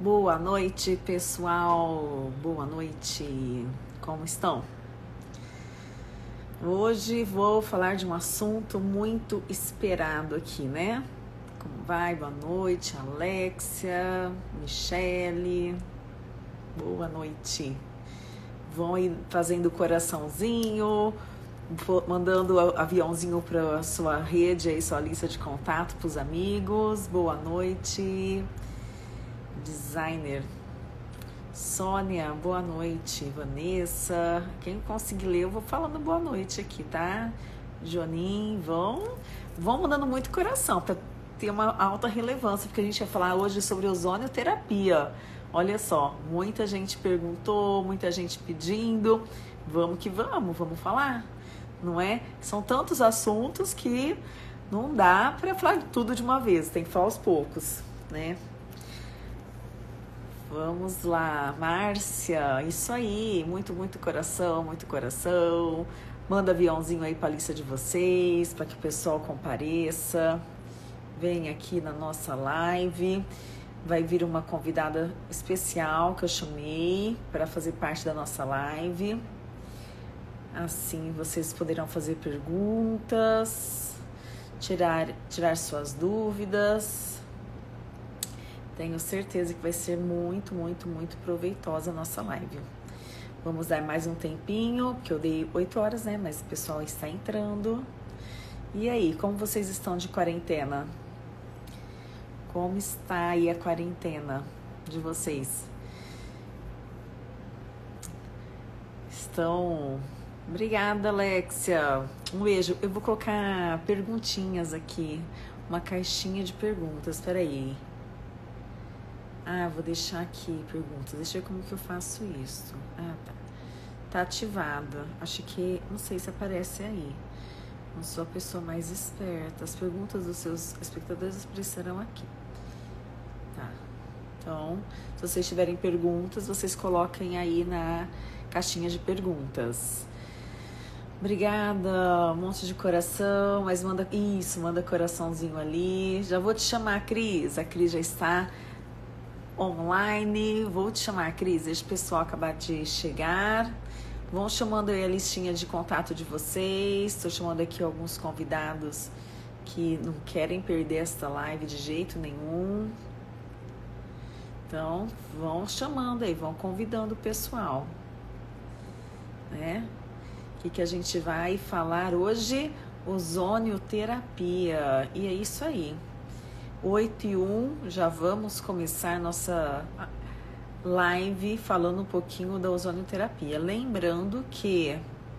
Boa noite, pessoal. Boa noite. Como estão? Hoje vou falar de um assunto muito esperado aqui, né? Como vai? Boa noite, Alexia, Michele. Boa noite. Vão ir fazendo coraçãozinho, mandando aviãozinho para sua rede aí, sua lista de contato para os amigos. Boa noite. Designer Sônia, boa noite. Vanessa, quem conseguir ler, eu vou falando boa noite aqui, tá? Jonin, vão mandando muito coração para ter uma alta relevância, porque a gente vai falar hoje sobre ozonioterapia. Olha só, muita gente perguntou, muita gente pedindo. Vamos que vamos falar, não é? São tantos assuntos que não dá para falar tudo de uma vez, tem que falar aos poucos, né? Vamos lá, Márcia, isso aí, muito coração, muito coração. Manda aviãozinho aí para a lista de vocês, para que o pessoal compareça. Vem aqui na nossa live. Vai vir uma convidada especial que eu chamei para fazer parte da nossa live. Assim vocês poderão fazer perguntas, tirar suas dúvidas. Tenho certeza que vai ser muito proveitosa a nossa live. Vamos dar mais um tempinho, porque eu dei 8 horas, né? Mas o pessoal está entrando. E aí, como vocês estão de quarentena? Como está aí a quarentena de vocês? Estão... Obrigada, Alexia. Um beijo. Eu vou colocar perguntinhas aqui. Uma caixinha de perguntas. Espera aí. Vou deixar aqui perguntas. Deixa eu ver como que eu faço isso. Tá. Tá ativada. Acho que... Não sei se aparece aí. Não sou a pessoa mais esperta. As perguntas dos seus espectadores aparecerão aqui. Tá. Então, se vocês tiverem perguntas, vocês coloquem aí na caixinha de perguntas. Obrigada. Um monte de coração. Mas manda... Isso, manda coraçãozinho ali. Já vou te chamar, Cris. A Cris já está... online, vou te chamar, Cris, deixa o pessoal acabar de chegar, vão chamando aí a listinha de contato de vocês, estou chamando aqui alguns convidados que não querem perder esta live de jeito nenhum, então vão chamando aí, vão convidando o pessoal, né? O que a gente vai falar hoje? Ozonioterapia, e é isso aí. 8h01, já vamos começar nossa live falando um pouquinho da ozonioterapia. Lembrando que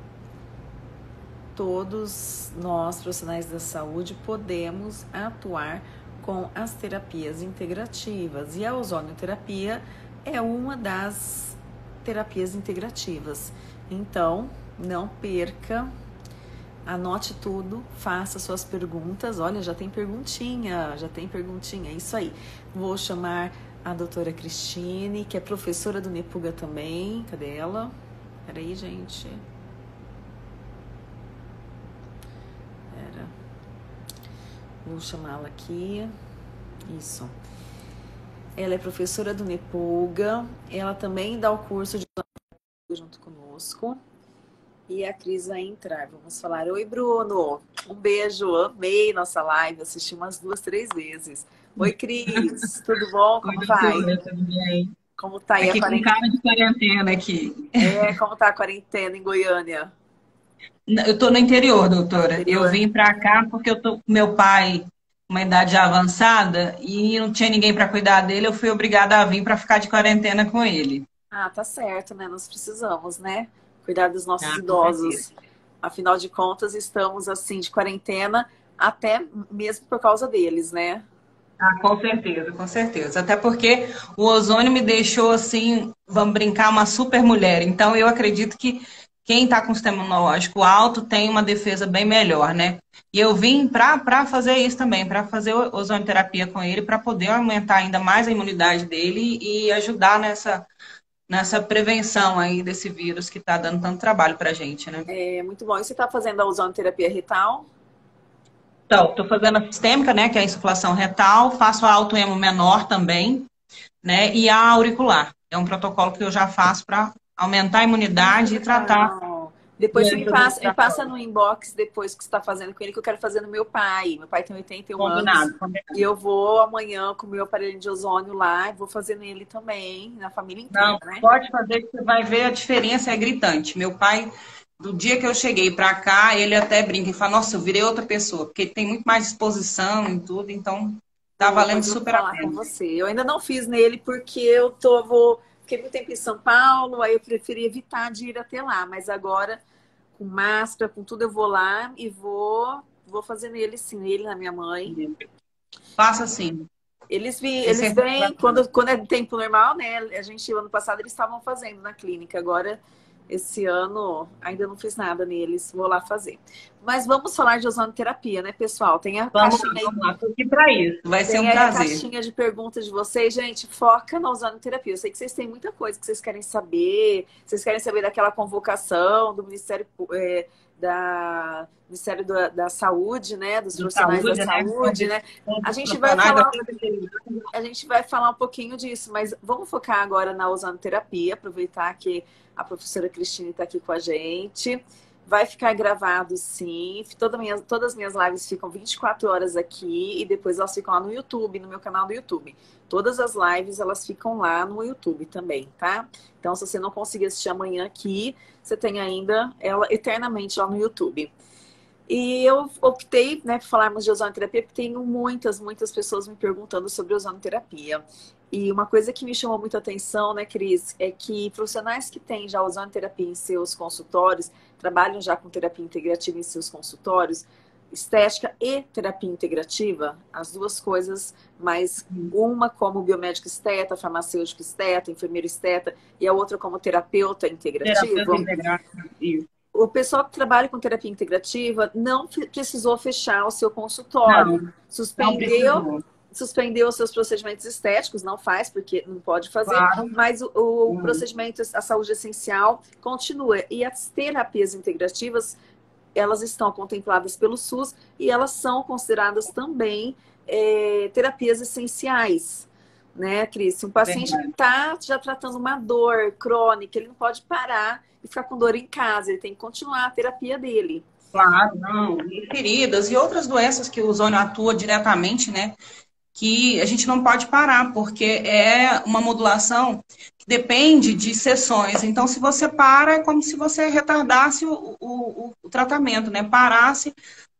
todos nós, profissionais da saúde, podemos atuar com as terapias integrativas. E a ozonioterapia é uma das terapias integrativas. Então, não perca. Anote tudo, faça suas perguntas. Olha, já tem perguntinha, é isso aí. Vou chamar a doutora Cristine, que é professora do Nepuga também. Cadê ela? Peraí, gente. Vou chamá-la aqui. Isso. Ela é professora do Nepuga. Ela também dá o curso de junto conosco. E a Cris vai entrar. Vamos falar. Oi, Bruno. Um beijo. Amei nossa live. Assisti umas 2, 3 vezes. Oi, Cris. Tudo bom? Como Oi, vai? doutora, tudo bem? Como tá aí a Aqui com quarentena? cara de quarentena aqui. Como tá a quarentena em Goiânia? Eu tô no interior, doutora. Eu Interior? vim para cá porque eu tô com meu pai, uma idade já avançada, e não tinha ninguém para cuidar dele. Eu fui obrigada a vir para ficar de quarentena com ele. Tá certo, né? Nós precisamos, né? Cuidar dos nossos Ah, com certeza. idosos. Afinal de contas, estamos assim de quarentena até mesmo por causa deles, né? Ah, com certeza, com certeza. Até porque o ozônio me deixou assim, vamos brincar, uma super mulher. Então eu acredito que quem está com o sistema imunológico alto tem uma defesa bem melhor, né? E eu vim para fazer isso também, para fazer ozonioterapia com ele, para poder aumentar ainda mais a imunidade dele e ajudar nessa prevenção aí desse vírus que está dando tanto trabalho para a gente, né? É muito bom. E você está fazendo a ozonoterapia retal? Então, estou fazendo a sistêmica, né, que é a insuflação retal, faço a autoemo menor também, né? E a auricular. É um protocolo que eu já faço para aumentar a imunidade e tratar Depois você doenças me passa respiratórias. no inbox depois que você está fazendo com ele, que eu quero fazer no meu pai. Meu pai tem 81 anos Combinado, combinado. e eu vou amanhã com o meu aparelho de ozônio lá e vou fazer nele também, na família inteira, Não, né? pode fazer que você vai ver a diferença é gritante. Meu pai, do dia que eu cheguei para cá, ele até brinca e fala, nossa, eu virei outra pessoa, porque ele tem muito mais disposição em tudo, então tá Pô, valendo pois eu vou super a falar com pena. você. Eu ainda não fiz nele porque fiquei muito tempo em São Paulo, aí eu preferi evitar de ir até lá, mas agora com máscara, com tudo eu vou lá e vou fazer nele sim, nele na minha mãe. Faça assim. Tenho Eles certeza que vai vêm, quando é tempo normal, né? Ano passado eles estavam fazendo na clínica, agora esse ano ainda não fiz nada neles, vou lá fazer. Mas vamos falar de ozonoterapia, né, pessoal? Tem a caixinha aí, vamos lá, tô aqui para isso. Vai ser tem um aí a prazer. caixinha de perguntas de vocês. Gente, foca na ozonoterapia. Eu sei que vocês têm muita coisa que vocês querem saber daquela convocação do Ministério da Saúde, né? Dos De profissionais da saúde, né? saúde, né? A Todos os gente vai profissionais da falar terceirização. A gente vai falar um pouquinho disso, mas vamos focar agora na ozonoterapia, aproveitar que a professora Cristine está aqui com a gente. Vai ficar gravado, sim. Todas as minhas lives ficam 24 horas aqui e depois elas ficam lá no YouTube, no meu canal do YouTube. Todas as lives, elas ficam lá no YouTube também, tá? Então, se você não conseguir assistir amanhã aqui, você tem ainda ela eternamente lá no YouTube. E eu optei, né, por falarmos de ozonoterapia, porque tenho muitas pessoas me perguntando sobre ozonoterapia. E uma coisa que me chamou muita atenção, né, Cris, é que profissionais que têm já ozonoterapia em seus consultórios, trabalham já com terapia integrativa em seus consultórios, estética e terapia integrativa, as duas coisas, mas uma como biomédico esteta, farmacêutico esteta, enfermeiro esteta, e a outra como terapeuta Terapeuta integrativo. integral. Isso. O pessoal que trabalha com terapia integrativa não precisou fechar o seu consultório. Não, não Suspendeu, precisou. suspendeu os seus procedimentos estéticos, não faz, porque não pode fazer, Claro. mas o procedimento, a saúde essencial, continua. E as terapias integrativas, elas estão contempladas pelo SUS e elas são consideradas também terapias essenciais. Né, Cris? Se um paciente está já tratando uma dor crônica, ele não pode parar e ficar com dor em casa, ele tem que continuar a terapia dele. Claro, não. E feridas e outras doenças que o ozônio atua diretamente, né? Que a gente não pode parar, porque é uma modulação que depende de sessões. Então, se você para, é como se você retardasse o tratamento, né? Parasse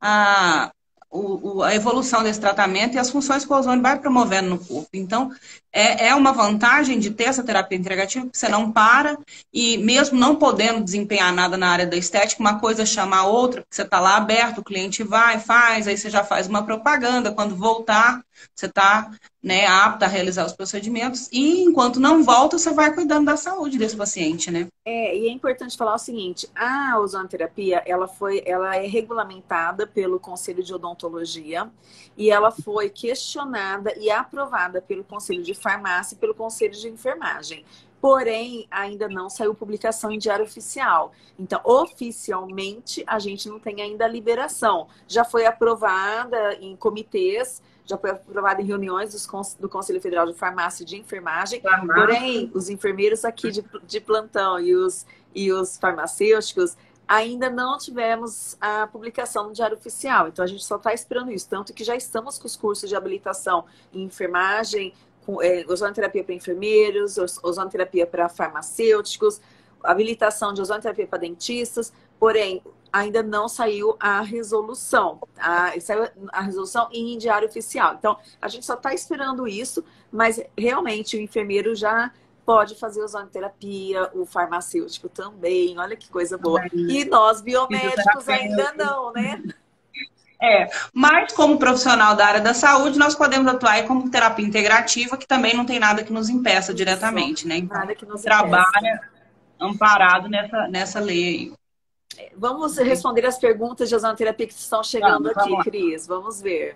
a evolução desse tratamento e as funções que o ozônio vai promovendo no corpo. Então, é uma vantagem de ter essa terapia integrativa, porque você não para e mesmo não podendo desempenhar nada na área da estética, uma coisa chama a outra, porque você está lá aberto, o cliente vai, faz, aí você já faz uma propaganda, quando voltar, você está, né, apto a realizar os procedimentos e enquanto não volta, você vai cuidando da saúde desse paciente, né? E é importante falar o seguinte, a ozonoterapia, ela é regulamentada pelo Conselho de Odontologia e ela foi questionada e aprovada pelo Conselho de Farmácia e pelo Conselho de Enfermagem. Porém, ainda não saiu publicação em diário oficial. Então, oficialmente, a gente não tem ainda a liberação. Já foi aprovada em comitês, já foi aprovada em reuniões do Conselho Federal de Farmácia e de Enfermagem. Porém, os enfermeiros aqui de plantão e os farmacêuticos ainda não tivemos a publicação no Diário Oficial. Então, a gente só está esperando isso. Tanto que já estamos com os cursos de habilitação em enfermagem, ozonoterapia para enfermeiros, ozonoterapia para farmacêuticos, habilitação de ozonoterapia para dentistas, porém, ainda não saiu a resolução. Saiu a resolução em diário oficial. Então, a gente só está esperando isso, mas realmente o enfermeiro já pode fazer ozonoterapia, o farmacêutico também. Olha que coisa boa. E nós, biomédicos, ainda não, né? Mas como profissional da área da saúde, nós podemos atuar aí como terapia integrativa, que também não tem nada que nos impeça diretamente, né? Então, nada que nos trabalha amparado nessa lei aí. Vamos responder as perguntas de ozonoterapia que estão chegando aqui, Cris. Vamos ver.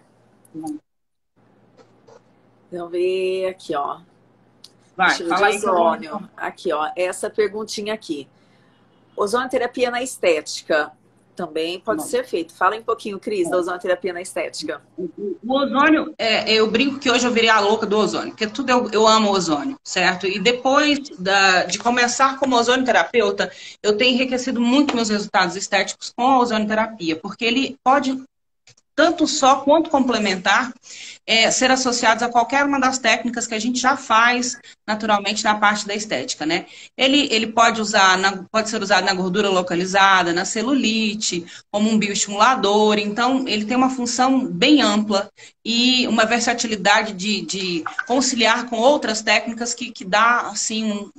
Vamos ver aqui, ó. Vai, fala aí. Aqui, ó. Essa perguntinha aqui. Ozonoterapia na estética. Também pode ser feito. Fala um pouquinho, Cris, da ozonoterapia na estética. O ozônio, eu brinco que hoje eu virei a louca do ozônio, porque tudo eu amo ozônio, certo? E depois de começar como ozonioterapeuta, eu tenho enriquecido muito meus resultados estéticos com a ozonioterapia, porque ele pode, tanto só quanto complementar, ser associados a qualquer uma das técnicas que a gente já faz naturalmente na parte da estética, né? Ele pode ser usado na gordura localizada, na celulite, como um bioestimulador. Então, ele tem uma função bem ampla e uma versatilidade de conciliar com outras técnicas que dá, assim,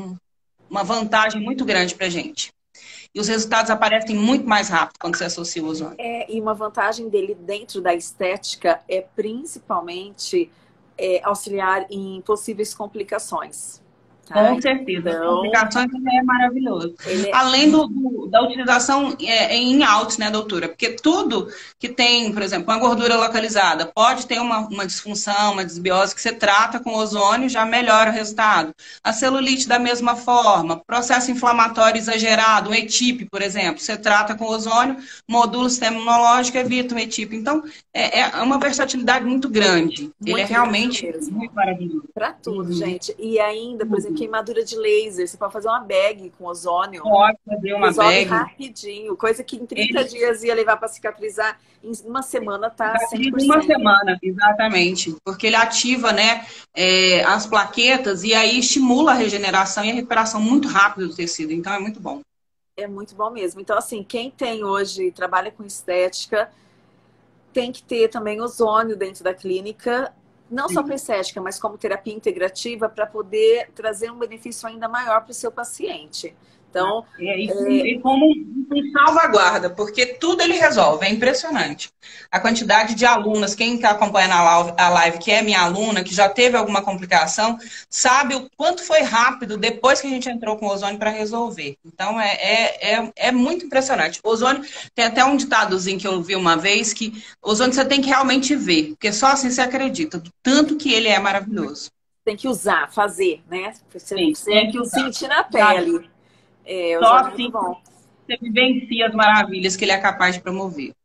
uma vantagem muito grande para a gente. E os resultados aparecem muito mais rápido quando você associa o ozônio. E uma vantagem dele dentro da estética é principalmente auxiliar em possíveis complicações. Tá? Com certeza. Então, Complicações é maravilhoso. Além da utilização em out, né, doutora? Porque tudo que tem, por exemplo, uma gordura localizada, pode ter uma disfunção, uma desbiose que você trata com ozônio, já melhora o resultado. A celulite da mesma forma, processo inflamatório exagerado, um ETIP, por exemplo, você trata com ozônio, modula o sistema imunológico, evita um ETIP. Então, é uma versatilidade muito grande. Ele é realmente muito maravilhoso. Para tudo, gente. E ainda, por exemplo, queimadura de laser. Você pode fazer uma bag com ozônio. Pode fazer uma bag. Rapidinho. Coisa que em 30 dias ia levar para cicatrizar. Em uma semana tá 100%. Uma semana, exatamente. Porque ele ativa, né, as plaquetas e aí estimula a regeneração e a recuperação muito rápido do tecido. Então, é muito bom. É muito bom mesmo. Então, assim, quem tem hoje, trabalha com estética, tem que ter também ozônio dentro da clínica. Não só para estética, mas como terapia integrativa, para poder trazer um benefício ainda maior para o seu paciente. Então, e como um salvaguarda, porque tudo ele resolve, é impressionante. A quantidade de alunas, quem está acompanhando a live, que é minha aluna, que já teve alguma complicação, sabe o quanto foi rápido depois que a gente entrou com o ozônio para resolver. Então, é muito impressionante. O ozônio, tem até um ditadozinho que eu vi uma vez, que o ozônio você tem que realmente ver, porque só assim você acredita, do tanto que ele é maravilhoso. Tem que usar, fazer, né? Você tem que sentir na pele. Só assim você vivencia as maravilhas que ele é capaz de promover.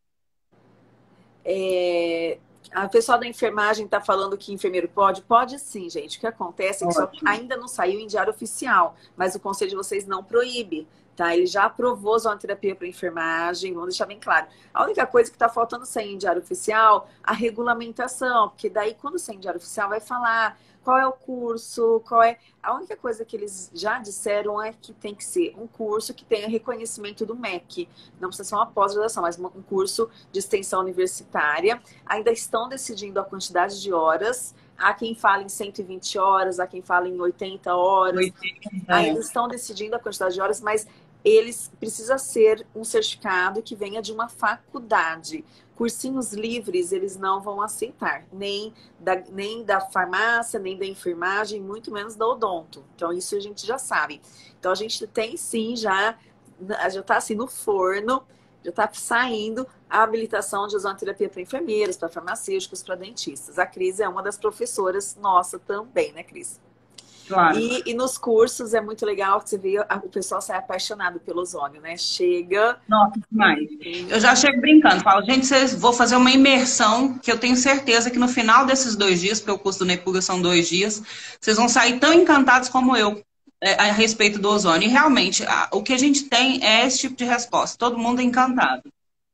A pessoa da enfermagem está falando que enfermeiro pode? Pode sim, gente. O que acontece é que ainda não saiu em diário oficial, mas o conselho de vocês não proíbe. Tá? Ele já aprovou zonoterapia para enfermagem, vamos deixar bem claro. A única coisa que está faltando sair em diário oficial, a regulamentação, porque daí quando sair em diário oficial vai falar qual é o curso, A única coisa que eles já disseram é que tem que ser um curso que tenha reconhecimento do MEC. Não precisa ser uma pós-graduação, mas um curso de extensão universitária. Ainda estão decidindo a quantidade de horas. Há quem fala em 120 horas, há quem fala em 80 horas. Ainda estão decidindo a quantidade de horas, mas eles precisa ser um certificado que venha de uma faculdade. Cursinhos livres eles não vão aceitar, nem da farmácia, nem da enfermagem, muito menos da odonto. Então isso a gente já sabe. Então a gente tem sim já está assim no forno, já está saindo a habilitação de ozonoterapia para enfermeiros, para farmacêuticos, para dentistas. A Cris é uma das professoras nossa também, né, Cris? Claro. E nos cursos é muito legal que você vê o pessoal sai apaixonado pelo ozônio, né? Chega... Nossa, demais. Eu já chego brincando, falo, gente, vou fazer uma imersão que eu tenho certeza que no final desses 2 dias, porque o curso do Nepuga são 2 dias, vocês vão sair tão encantados como eu a respeito do ozônio. E realmente, o que a gente tem é esse tipo de resposta. Todo mundo é encantado.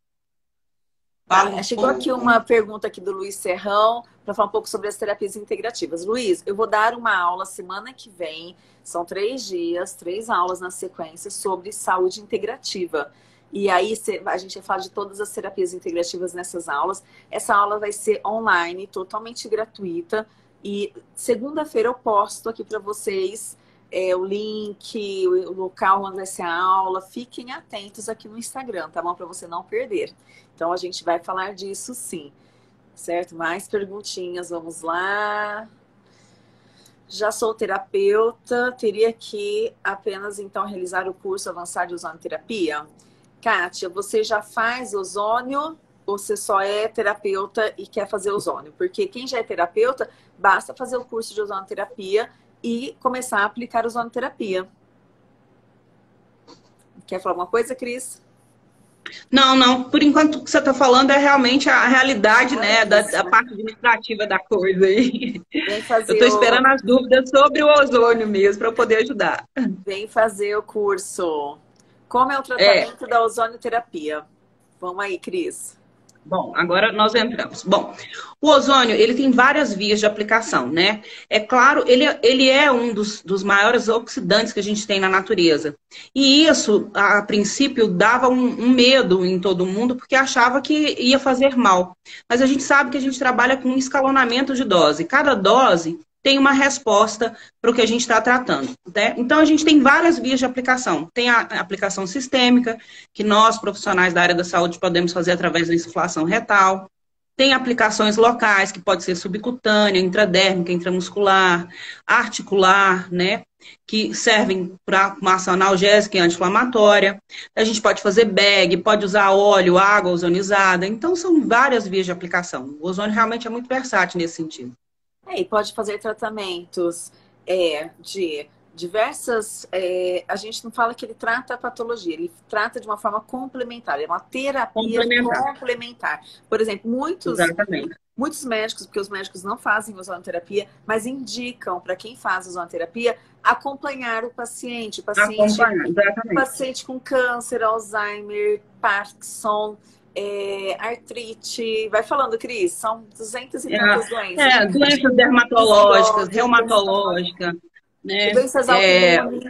Chegou aqui uma pergunta aqui do Luiz Serrão para falar um pouco sobre as terapias integrativas. Luiz, eu vou dar uma aula semana que vem, são 3 dias, 3 aulas na sequência sobre saúde integrativa. E aí a gente vai falar de todas as terapias integrativas nessas aulas. Essa aula vai ser online, totalmente gratuita. E segunda-feira eu posto aqui para vocês o link, o local onde vai ser a aula. Fiquem atentos aqui no Instagram, tá bom? Para você não perder. Então, a gente vai falar disso sim, certo? Mais perguntinhas, vamos lá. Já sou terapeuta, teria que apenas, então, realizar o curso avançado de ozonoterapia? Kátia, você já faz ozônio ou você só é terapeuta e quer fazer ozônio? Porque quem já é terapeuta, basta fazer o curso de ozonoterapia e começar a aplicar ozonoterapia. Quer falar alguma coisa, Cris? Não, não. Por enquanto, o que você está falando é realmente a realidade, Só né, isso, da né? parte administrativa da coisa aí. Vem Eu fazer estou o, esperando as dúvidas sobre o ozônio mesmo, para eu poder ajudar. vem fazer o curso. Como é o É, tratamento da ozonioterapia? Vamos aí, Cris. bom, agora nós entramos. Bom, o ozônio, ele tem várias vias de aplicação, né? É claro, ele é um dos maiores oxidantes que a gente tem na natureza. E isso, a princípio, dava um medo em todo mundo, porque achava que ia fazer mal. Mas a gente sabe que a gente trabalha com um escalonamento de dose. Cada dose tem uma resposta para o que a gente está tratando, né? Então, a gente tem várias vias de aplicação. Tem a aplicação sistêmica, que nós, profissionais da área da saúde, podemos fazer através da insuflação retal. Tem aplicações locais, que pode ser subcutânea, intradérmica, intramuscular, articular, né? Que servem para uma ação analgésica e anti-inflamatória. A gente pode fazer bag, pode usar óleo, água ozonizada. Então, são várias vias de aplicação. O ozônio realmente é muito versátil nesse sentido. É, e pode fazer tratamentos de diversas. A gente não fala que ele trata a patologia, ele trata de uma forma complementar, é uma terapia Complementar. complementar. Por exemplo, Exatamente. muitos médicos, porque os médicos não fazem ozonoterapia, mas indicam para quem faz ozonoterapia acompanhar o paciente. Acompanhar, exatamente. Paciente com câncer, Alzheimer, Parkinson, artrite. Vai falando, Cris, são 200 e tantas doenças. Doenças dermatológicas, reumatológicas, né? Doenças autoimunes.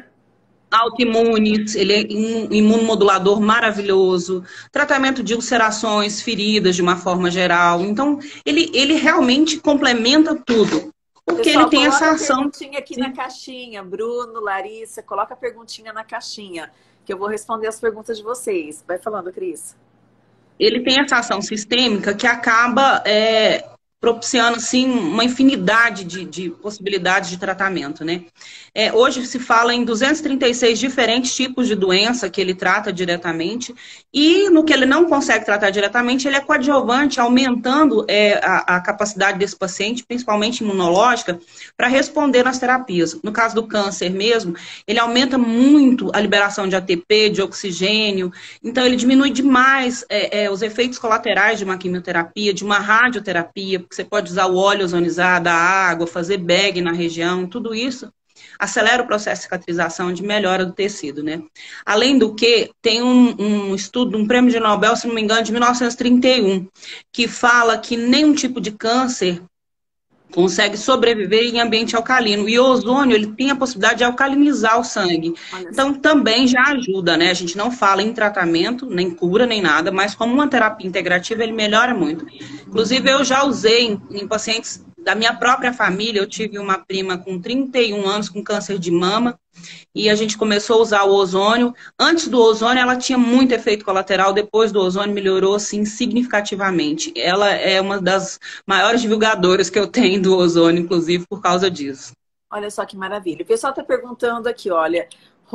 Autoimunes, ele é um imunomodulador maravilhoso, tratamento de ulcerações, feridas de uma forma geral. Então, ele realmente complementa tudo, porque Pessoal, ele tem coloca essa a ação. perguntinha aqui na caixinha. Bruno, Larissa, coloca a perguntinha na caixinha, que eu vou responder as perguntas de vocês. Vai falando, Cris. Ele tem essa ação sistêmica que acaba propiciando assim, uma infinidade de possibilidades de tratamento, né? Hoje se fala em 236 diferentes tipos de doença que ele trata diretamente, e no que ele não consegue tratar diretamente, ele é coadjuvante, aumentando a capacidade desse paciente, principalmente imunológica, para responder nas terapias. No caso do câncer mesmo, ele aumenta muito a liberação de ATP, de oxigênio, então ele diminui demais os efeitos colaterais de uma quimioterapia, de uma radioterapia, porque você pode usar o óleo ozonizado, a água, fazer bag na região, tudo isso acelera o processo de cicatrização, de melhora do tecido, né? Além do que, tem um estudo, um prêmio de Nobel, se não me engano, de 1931, que fala que nenhum tipo de câncer consegue sobreviver em ambiente alcalino. E o ozônio, ele tem a possibilidade de alcalinizar o sangue. Então, também já ajuda, né? A gente não fala em tratamento, nem cura, nem nada, mas como uma terapia integrativa, ele melhora muito. Inclusive, eu já usei em pacientes da minha própria família. Eu tive uma prima com 31 anos com câncer de mama, e a gente começou a usar o ozônio. Antes do ozônio, ela tinha muito efeito colateral. Depois do ozônio, melhorou, assim, significativamente. Ela é uma das maiores divulgadoras que eu tenho do ozônio, inclusive, por causa disso. Olha só que maravilha. O pessoal está perguntando aqui, olha,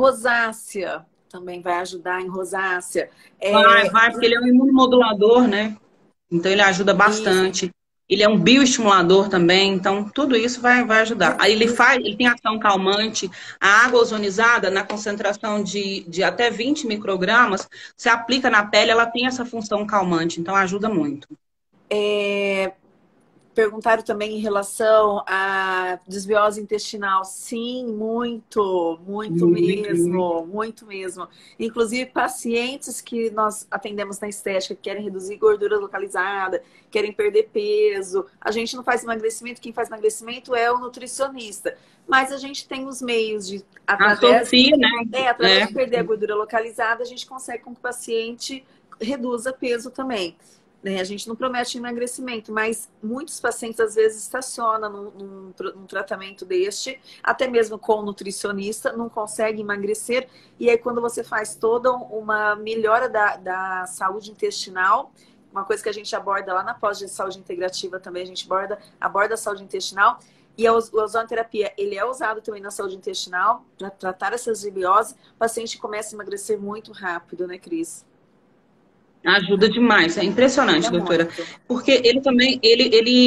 rosácea também vai ajudar em rosácea. Vai, porque ele é um imunomodulador, né? Então, ele ajuda bastante. Ele é um bioestimulador também, então tudo isso vai ajudar. Aí ele tem ação calmante. A água ozonizada, na concentração de até 20 microgramas, se aplica na pele, ela tem essa função calmante, então ajuda muito. Perguntaram também em relação à desbiose intestinal. Sim, muito mesmo, muito mesmo. Inclusive, pacientes que nós atendemos na estética, que querem reduzir gordura localizada, querem perder peso. A gente não faz emagrecimento, quem faz emagrecimento é o nutricionista. Mas a gente tem os meios de, através de perder a gordura localizada, a gente consegue com que o paciente reduza peso também. A gente não promete emagrecimento, mas muitos pacientes às vezes estacionam num tratamento deste, até mesmo com o nutricionista, não consegue emagrecer. E aí quando você faz toda uma melhora da saúde intestinal, uma coisa que a gente aborda lá na pós de saúde integrativa também, a gente aborda a saúde intestinal. E a ozonoterapia, ele é usado também na saúde intestinal, para tratar essa desbiose. O paciente começa a emagrecer muito rápido, né, Cris? Ajuda demais, é impressionante, doutora. Porque ele também, ele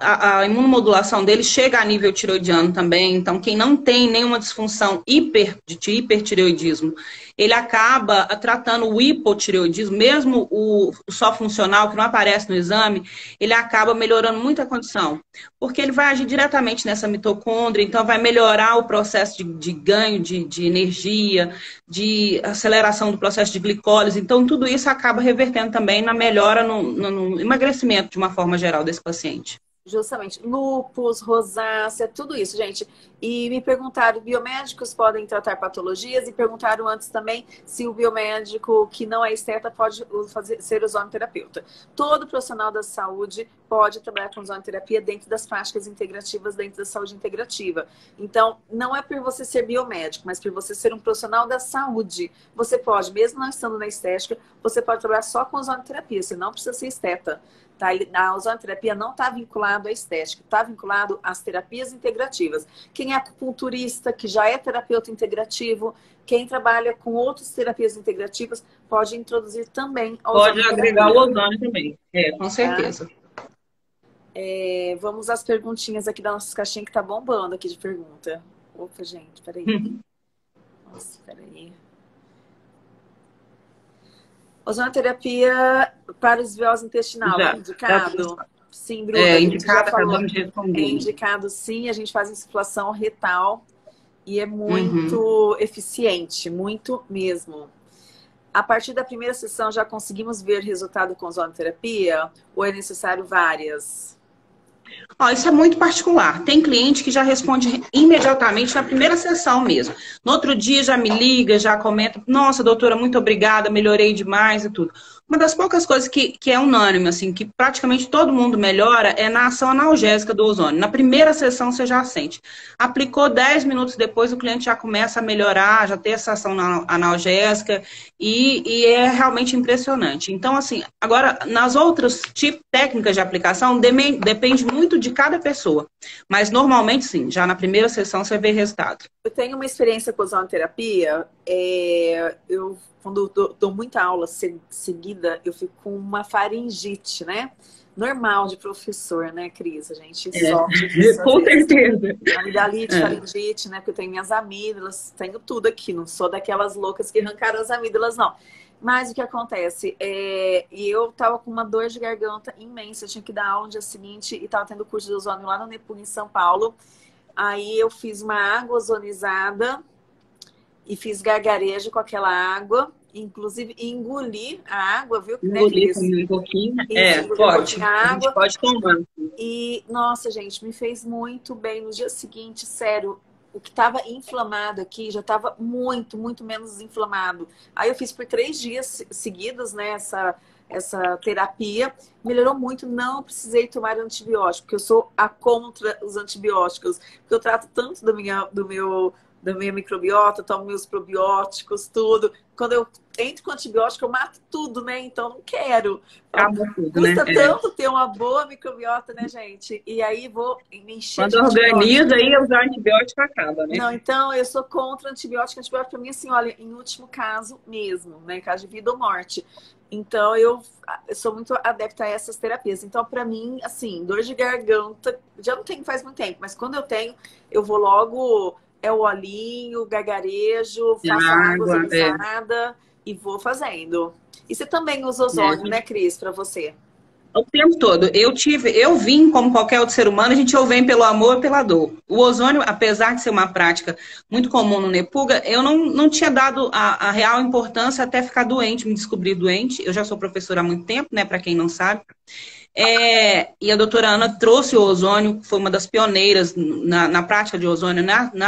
a imunomodulação dele chega a nível tiroidiano também. Então, quem não tem nenhuma disfunção de hipertireoidismo, ele acaba tratando o hipotireoidismo, mesmo o só funcional, que não aparece no exame, ele acaba melhorando muito a condição. Porque ele vai agir diretamente nessa mitocôndria, então vai melhorar o processo de ganho de energia, de aceleração do processo de glicólise. Então, tudo isso acaba revertendo também na melhora no emagrecimento, de uma forma geral, desse paciente. Justamente, lúpus, rosácea, tudo isso, gente. E me perguntaram, biomédicos podem tratar patologias? E perguntaram antes também se o biomédico que não é esteta pode ser ozonoterapeuta. Todo profissional da saúde pode trabalhar com ozonoterapia dentro das práticas integrativas, dentro da saúde integrativa. Então, não é por você ser biomédico, mas por você ser um profissional da saúde. Você pode, mesmo não estando na estética, você pode trabalhar só com ozonoterapia, você não precisa ser esteta. Tá? A ozonoterapia não está vinculado à estética, está vinculado às terapias integrativas. Quem é acupunturista, que já é terapeuta integrativo, quem trabalha com outras terapias integrativas, pode introduzir também a ozonoterapia. Pode agregar o ozônio também, com certeza. Tá? Vamos às perguntinhas aqui da nossa caixinha que tá bombando aqui de pergunta. Opa, gente, peraí. Nossa, peraí. Ozonoterapia para esbiose intestinal, é indicado? Sim, Bruna. Indicado, acabamos de responder. É indicado, sim. A gente faz insuflação retal e é muito eficiente, muito mesmo. A partir da primeira sessão já conseguimos ver resultado com ozonoterapia ou é necessário várias? Isso é muito particular. Tem cliente que já responde imediatamente na primeira sessão mesmo. No outro dia já me liga, já comenta, nossa, doutora, muito obrigada, melhorei demais e tudo. Uma das poucas coisas que é unânime, assim, que praticamente todo mundo melhora é na ação analgésica do ozônio. Na primeira sessão você já sente. Aplicou 10 minutos depois, o cliente já começa a melhorar, já tem essa ação analgésica e é realmente impressionante. Então, assim, agora, nas outras técnicas de aplicação, depende muito de cada pessoa. Mas, normalmente, sim, já na primeira sessão você vê resultado. Eu tenho uma experiência com ozonoterapia, quando eu dou muita aula seguida, eu fico com uma faringite, né? Normal de professor, né, Cris? A gente sofre. Com certeza. Amidalite, faringite, né? Porque eu tenho minhas amígdalas, tenho tudo aqui. Não sou daquelas loucas que arrancaram as amígdalas, não. Mas o que acontece? E eu tava com uma dor de garganta imensa. Eu tinha que dar aula no dia seguinte e tava tendo curso de ozônio lá no Nepug, em São Paulo. Aí eu fiz uma água ozonizada e fiz gargarejo com aquela água. Inclusive, engoli a água, viu? Engoli um pouquinho. Pode. A gente pode tomar. E, nossa, gente, me fez muito bem. No dia seguinte, sério, o que estava inflamado aqui já estava muito, muito menos inflamado. Aí eu fiz por 3 dias seguidos, né, essa terapia. Melhorou muito, não precisei tomar antibiótico, porque eu sou contra os antibióticos. Porque eu trato tanto da minha microbiota, tomo meus probióticos, tudo. Quando eu entro com antibiótico, eu mato tudo, né? Então, não quero. Custa tanto ter uma boa microbiota, né, gente? E aí, vou me encher de antibiótico. Quando organiza, aí usar antibiótico acaba, né? Não, então, eu sou contra antibiótico. Antibiótico, pra mim, assim, olha, em último caso mesmo, né? Em caso de vida ou morte. Então, eu sou muito adepta a essas terapias. Então, pra mim, assim, dor de garganta, já não tenho faz muito tempo, mas quando eu tenho, eu vou logo... o olhinho, gargarejo, faço água ozonizada e vou fazendo. E você também usa ozônio, né, Cris, para você? O tempo todo. Eu vim, como qualquer outro ser humano, a gente ou vem pelo amor ou pela dor. O ozônio, apesar de ser uma prática muito comum no Nepuga, eu não tinha dado a real importância até ficar doente, me descobrir doente. Eu já sou professora há muito tempo, né, para quem não sabe. E a doutora Ana trouxe o ozônio, foi uma das pioneiras na prática de ozônio,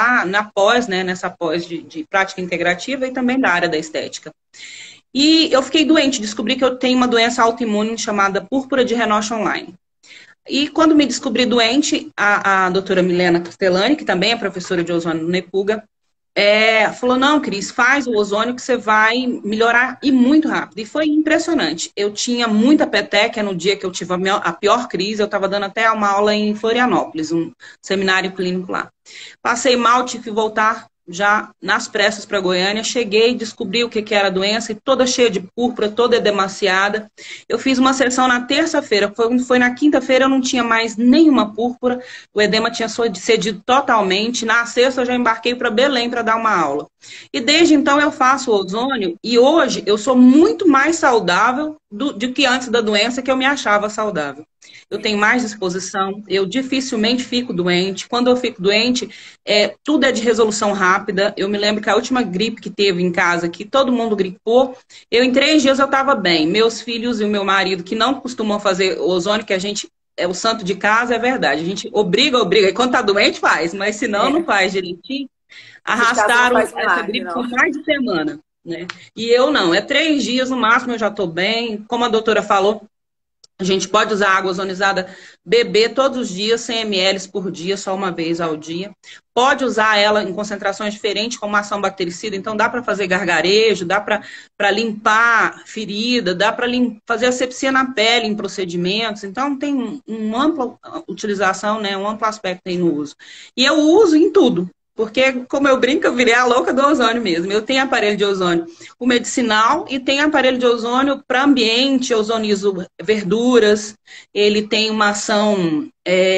nessa pós de prática integrativa e também da área da estética. E eu fiquei doente, descobri que eu tenho uma doença autoimune chamada púrpura de Renoche Online. E quando me descobri doente, a doutora Milena Castellani, que também é professora de ozônio no Nepuga, falou, não, Cris, faz o ozônio que você vai melhorar e muito rápido. E foi impressionante. Eu tinha muita peteca no dia que eu tive a pior crise. Eu estava dando até uma aula em Florianópolis, um seminário clínico lá. Passei mal, tive que voltar já nas pressas para Goiânia, cheguei, descobri o que que era a doença, e toda cheia de púrpura, toda edemaciada. Eu fiz uma sessão na terça-feira, foi na quinta-feira eu não tinha mais nenhuma púrpura, o edema tinha cedido totalmente. Na sexta eu já embarquei para Belém para dar uma aula. E desde então eu faço ozônio, e hoje eu sou muito mais saudável do que antes da doença, que eu me achava saudável. Eu tenho mais disposição, eu dificilmente fico doente. Quando eu fico doente, tudo é de resolução rápida. Eu me lembro que a última gripe que teve em casa, que todo mundo gripou, em 3 dias eu estava bem. Meus filhos e o meu marido, que não costumam fazer ozônio, que a gente é o santo de casa, é verdade. A gente obriga, e quando tá doente faz, mas se não, não faz direitinho. Arrastaram essa gripe por mais de semana, né? E eu não, 3 dias no máximo eu já estou bem. Como a doutora falou, a gente pode usar água ozonizada, beber todos os dias, 100 ml por dia, só uma vez ao dia. Pode usar ela em concentrações diferentes, como ação bactericida. Então, dá para fazer gargarejo, dá para limpar ferida, dá para fazer asepsia na pele em procedimentos. Então, tem uma ampla utilização, né, um amplo aspecto aí no uso. E eu uso em tudo. Porque, como eu brinco, eu virei a louca do ozônio mesmo. Eu tenho aparelho de ozônio o medicinal e tenho aparelho de ozônio para ambiente, eu ozonizo verduras. Ele tem uma ação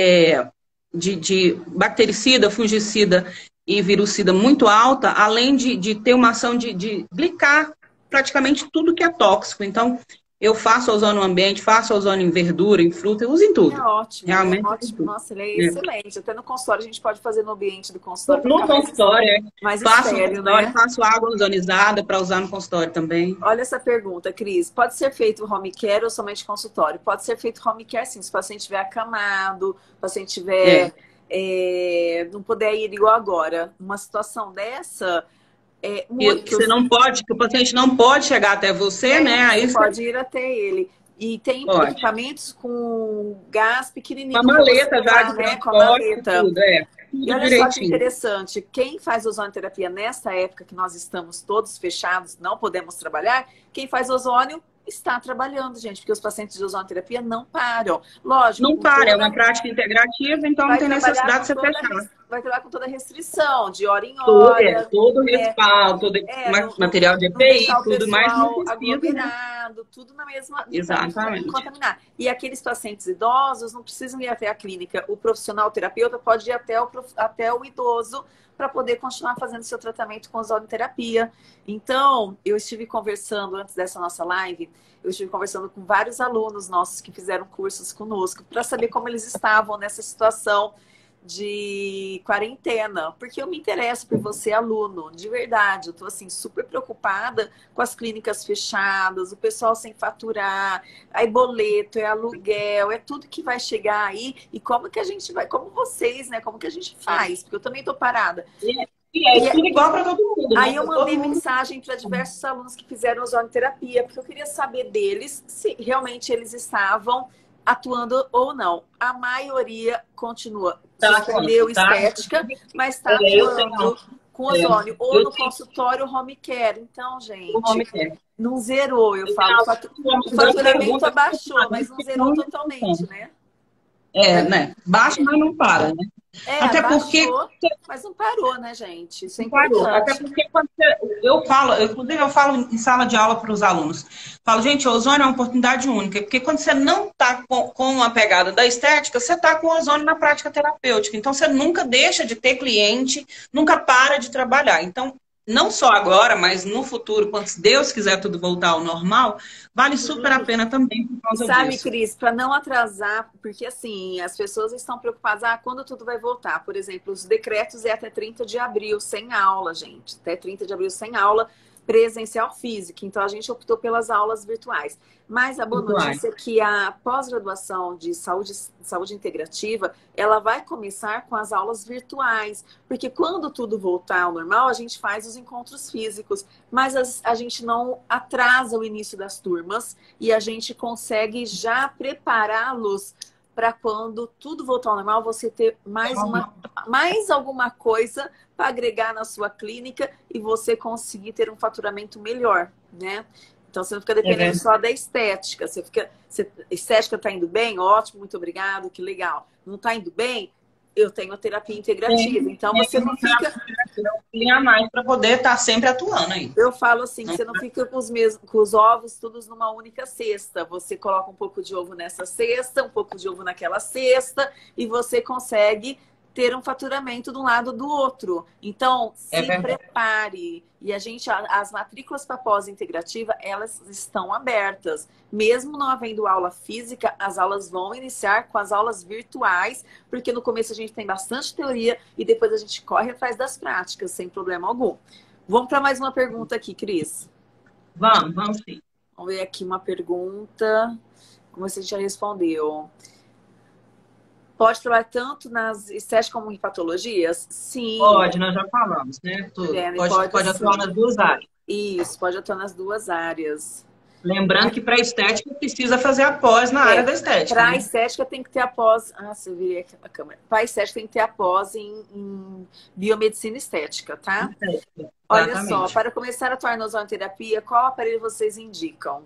de bactericida, fungicida e virucida muito alta, além de ter uma ação de blicar praticamente tudo que é tóxico. Então, eu faço ozônio no ambiente, faço ozônio em verdura, em fruta, eu uso em tudo. É ótimo, Realmente, é ótimo. Nossa, ele é excelente. Até no consultório a gente pode fazer no ambiente do consultório. No consultório, mais faço estéreo, no consultório, né? faço água ozonizada para usar no consultório também. Olha essa pergunta, Cris. Pode ser feito home care ou somente consultório? Pode ser feito home care, sim. Se o paciente estiver acamado, se o paciente tiver, não puder ir igual agora. Uma situação dessa... Que você não pode, que o paciente não pode chegar até você, né? Aí você pode ir até ele. E tem equipamentos com gás pequenininho. Com a maleta já de né? Com a maleta. Tudo, e olha só que interessante. Quem faz ozonoterapia nessa época que nós estamos todos fechados, não podemos trabalhar, quem faz ozônio está trabalhando, gente, porque os pacientes de ozonoterapia não param. Lógico. Não para, é uma prática integrativa, então não tem necessidade de você fechar. Vai trabalhar com toda a restrição, de hora em hora. Todo respaldo, todo material de EPI, tudo mais. Aglomerado, tudo na mesma. Exatamente. Contaminar. E aqueles pacientes idosos não precisam ir até a clínica. O profissional terapeuta pode ir até o idoso para poder continuar fazendo seu tratamento com ozonoterapia. Então, eu estive conversando antes dessa nossa live, eu estive conversando com vários alunos nossos que fizeram cursos conosco para saber como eles estavam nessa situação de quarentena, porque eu me interesso por você, aluno, de verdade. Eu tô assim super preocupada com as clínicas fechadas, o pessoal sem faturar, aí boleto, é aluguel, é tudo que vai chegar aí. E como que a gente vai, como vocês, né? Como que a gente faz? Porque eu também tô parada. É tudo igual para todo mundo. Aí eu mandei mensagem para diversos alunos que fizeram ozonoterapia, porque eu queria saber deles se realmente eles estavam atuando ou não. A maioria continua. Suspendeu estética, mas está atuando com ozônio. Ou no consultório home care. Então, gente, não zerou, eu falo. O faturamento abaixou, mas não zerou totalmente, né? Né? Baixa, mas não para, né? Até baixou, porque... mas não parou, né, gente? Isso é importante. Até porque quando eu falo em sala de aula para os alunos, falo, gente, o ozônio é uma oportunidade única, porque quando você não está com a pegada da estética, você está com o ozônio na prática terapêutica. Então, você nunca deixa de ter cliente, nunca para de trabalhar. Então, não só agora, mas no futuro, quando Deus quiser tudo voltar ao normal, vale super a pena também por causa disso. Sabe, Cris, para não atrasar, porque assim, as pessoas estão preocupadas, quando tudo vai voltar? Por exemplo, os decretos é até 30 de abril, sem aula, gente. Até 30 de abril, sem aula presencial física. Então, a gente optou pelas aulas virtuais. Mas a boa notícia é que a pós-graduação de saúde integrativa, ela vai começar com as aulas virtuais. Porque quando tudo voltar ao normal, a gente faz os encontros físicos. Mas a gente não atrasa o início das turmas e a gente consegue já prepará-los para quando tudo voltar ao normal, você ter mais alguma coisa para agregar na sua clínica e você conseguir ter um faturamento melhor, né? Então, você não fica dependendo só da estética. A estética está indo bem? Ótimo, muito obrigado, que legal. Não está indo bem? Eu tenho a terapia integrativa, então Tem você não fica. a mais para poder estar sempre atuando aí. Eu falo assim, que Não. você não fica com os ovos todos numa única cesta. Você coloca um pouco de ovo nessa cesta, um pouco de ovo naquela cesta, e você consegue ter um faturamento de um lado do outro. Então, É se verdade. prepare. E as matrículas para pós-integrativa, elas estão abertas. Mesmo não havendo aula física, as aulas vão iniciar com as aulas virtuais, porque no começo a gente tem bastante teoria e depois a gente corre atrás das práticas, sem problema algum. Vamos para mais uma pergunta aqui, Cris. Vamos sim. Vamos ver aqui uma pergunta. Como você já respondeu. Pode trabalhar tanto nas estéticas como em patologias? Sim. Pode, nós já falamos, né? Tudo. Pode atuar nas duas áreas. Isso, pode atuar nas duas áreas. Lembrando que para estética precisa fazer a pós na área da estética. Para né? estética tem que ter a pós. Ah, você viria aqui a câmera. Para estética tem que ter a pós em biomedicina estética, tá? Estética, Olha só, para começar a atuar na ozonoterapia, qual aparelho vocês indicam?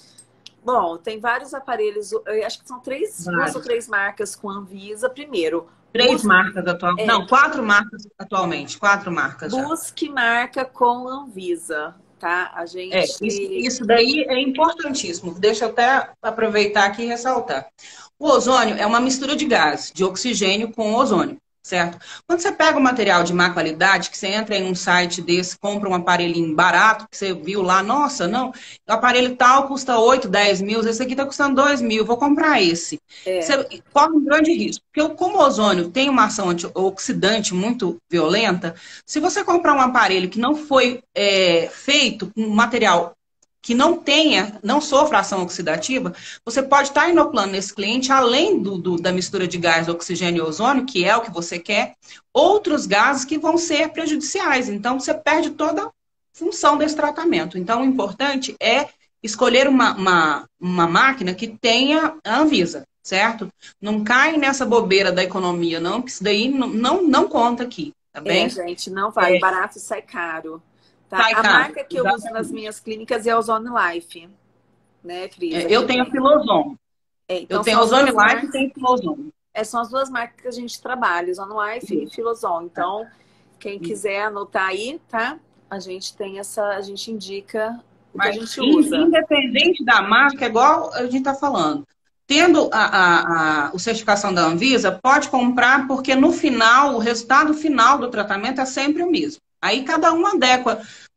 Bom, tem vários aparelhos, eu acho que são duas ou três marcas com Anvisa. Primeiro, três marcas atualmente. Não, 4 marcas atualmente. 4 marcas já. Busque marca com Anvisa, tá? A gente... Isso daí é importantíssimo. Deixa eu até aproveitar aqui e ressaltar. O ozônio é uma mistura de gás, de oxigênio com ozônio, certo? Quando você pega um material de má qualidade, que você entra em um site desse, compra um aparelhinho barato, que você viu lá, nossa, não, o aparelho tal custa 8, 10 mil, esse aqui está custando 2 mil, vou comprar esse. Você corre um grande risco, porque como o ozônio tem uma ação antioxidante muito violenta, se você comprar um aparelho que não foi feito com material que não sofra ação oxidativa, você pode estar inoculando nesse cliente, além da mistura de gás, oxigênio e ozônio, que é o que você quer, outros gases que vão ser prejudiciais. Então, você perde toda a função desse tratamento. Então, o importante é escolher uma máquina que tenha a Anvisa, certo? Não cai nessa bobeira da economia, não, porque isso daí não conta aqui, tá bem? Gente, não vai. Barato sai caro. Tá? A marca que eu uso nas minhas clínicas é a Ozone Life, né, Cris? Eu tenho a Filozone. Então, eu tenho a Ozone Life e tenho a Filozone. São as duas marcas que a gente trabalha, Ozone Life e Filozone. Então, quem quiser anotar aí, tá? A gente tem a gente indica o que a gente usa. Independente da marca, igual a gente está falando. Tendo a certificação da Anvisa, pode comprar, porque no final, o resultado final do tratamento é sempre o mesmo. Aí cada um adequa